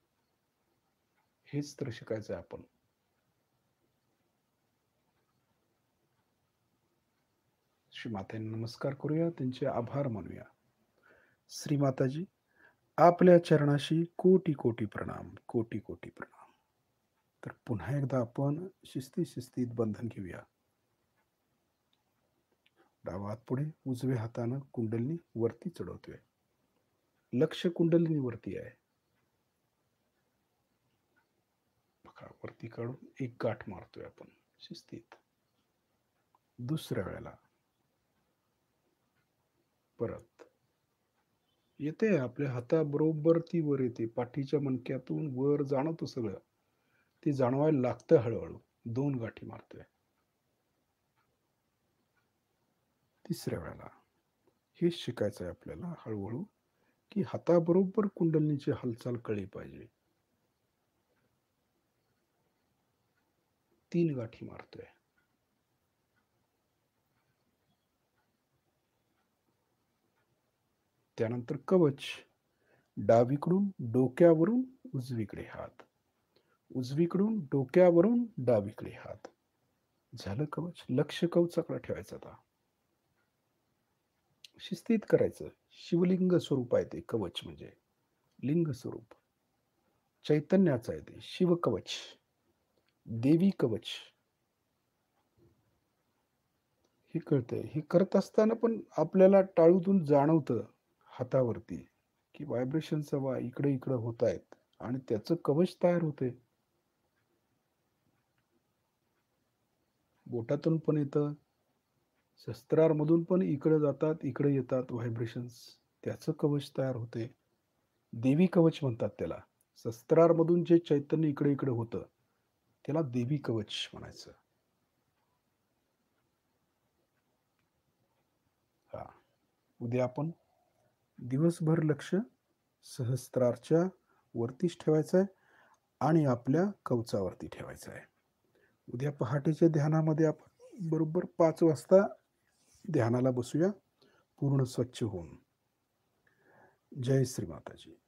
हेच तर शिकायचं आहे आपण. श्रीमातांना नमस्कार करूया, त्यांचे आभार मानूया. श्रीमाताजी, आपल्या चरणाशी कोटी कोटी प्रणाम, कोटी कोटी प्रणाम. तर पुन्हा एकदा आपण शिस्तीत बंधन घेऊया. डावा हात पुढे, उजव्या हातानं कुंडलिनी वरती चढवतोय. लक्ष कुंडलिनी वरती आहे. वरती काढून एक गाठ मारतोय आपण शिस्तीत. दुसऱ्या वेळेला परत येते आपल्या हाताबरोबर ती वर येते. पाठीच्या मणक्यातून वर जाणवतं सगळं. ते जाणवायला लागतं हळूहळू. 2 गाठी मारतोय. तिसऱ्या वेळेला हेच शिकायचं आहे आपल्याला हळूहळू, की हाताबरोबर कुंडलिनीची हालचाल कळली पाहिजे. 3 गाठी मारतोय. त्यानंतर कवच. डावीकडून डोक्यावरून उजवीकडे हात, उजवीकडून डोक्यावरून डावीकडे हात. झालं कवच. लक्ष कवचाकडे ठेवायचं. आता शिस्तीत करायचं. शिवलिंग स्वरूप आहे ते कवच, म्हणजे लिंग स्वरूप चैतन्याचं आहे ते. शिव कवच, देवी कवच. हे कळतंय. हे करत असताना पण आपल्याला टाळूतून जाणवतं हातावरती की व्हायब्रेशन्स हवा इकडे इकडे होत आहेत आणि त्याचं कवच तयार होते. बोटातून पण येतं, शस्त्रारमधून पण इकडे जातात, इकडे येतात व्हायब्रेशन्स. त्याचं कवच तयार होते. देवी कवच म्हणतात त्याला. शस्त्रारमधून जे चैतन्य इकडे इकडे होतं, त्याला देवी कवच म्हणायचं. हा. उद्या आपण दिवसभर लक्ष सहस्त्रारच्या वरतीच ठेवायचं आहे आणि आपल्या कवचावरती ठेवायचं आहे. उद्या पहाटेच्या ध्यानामध्ये आपण बरोबर 5 वाजता ध्यानाला बसूया, पूर्ण स्वच्छ होऊन. जय श्री माताजी.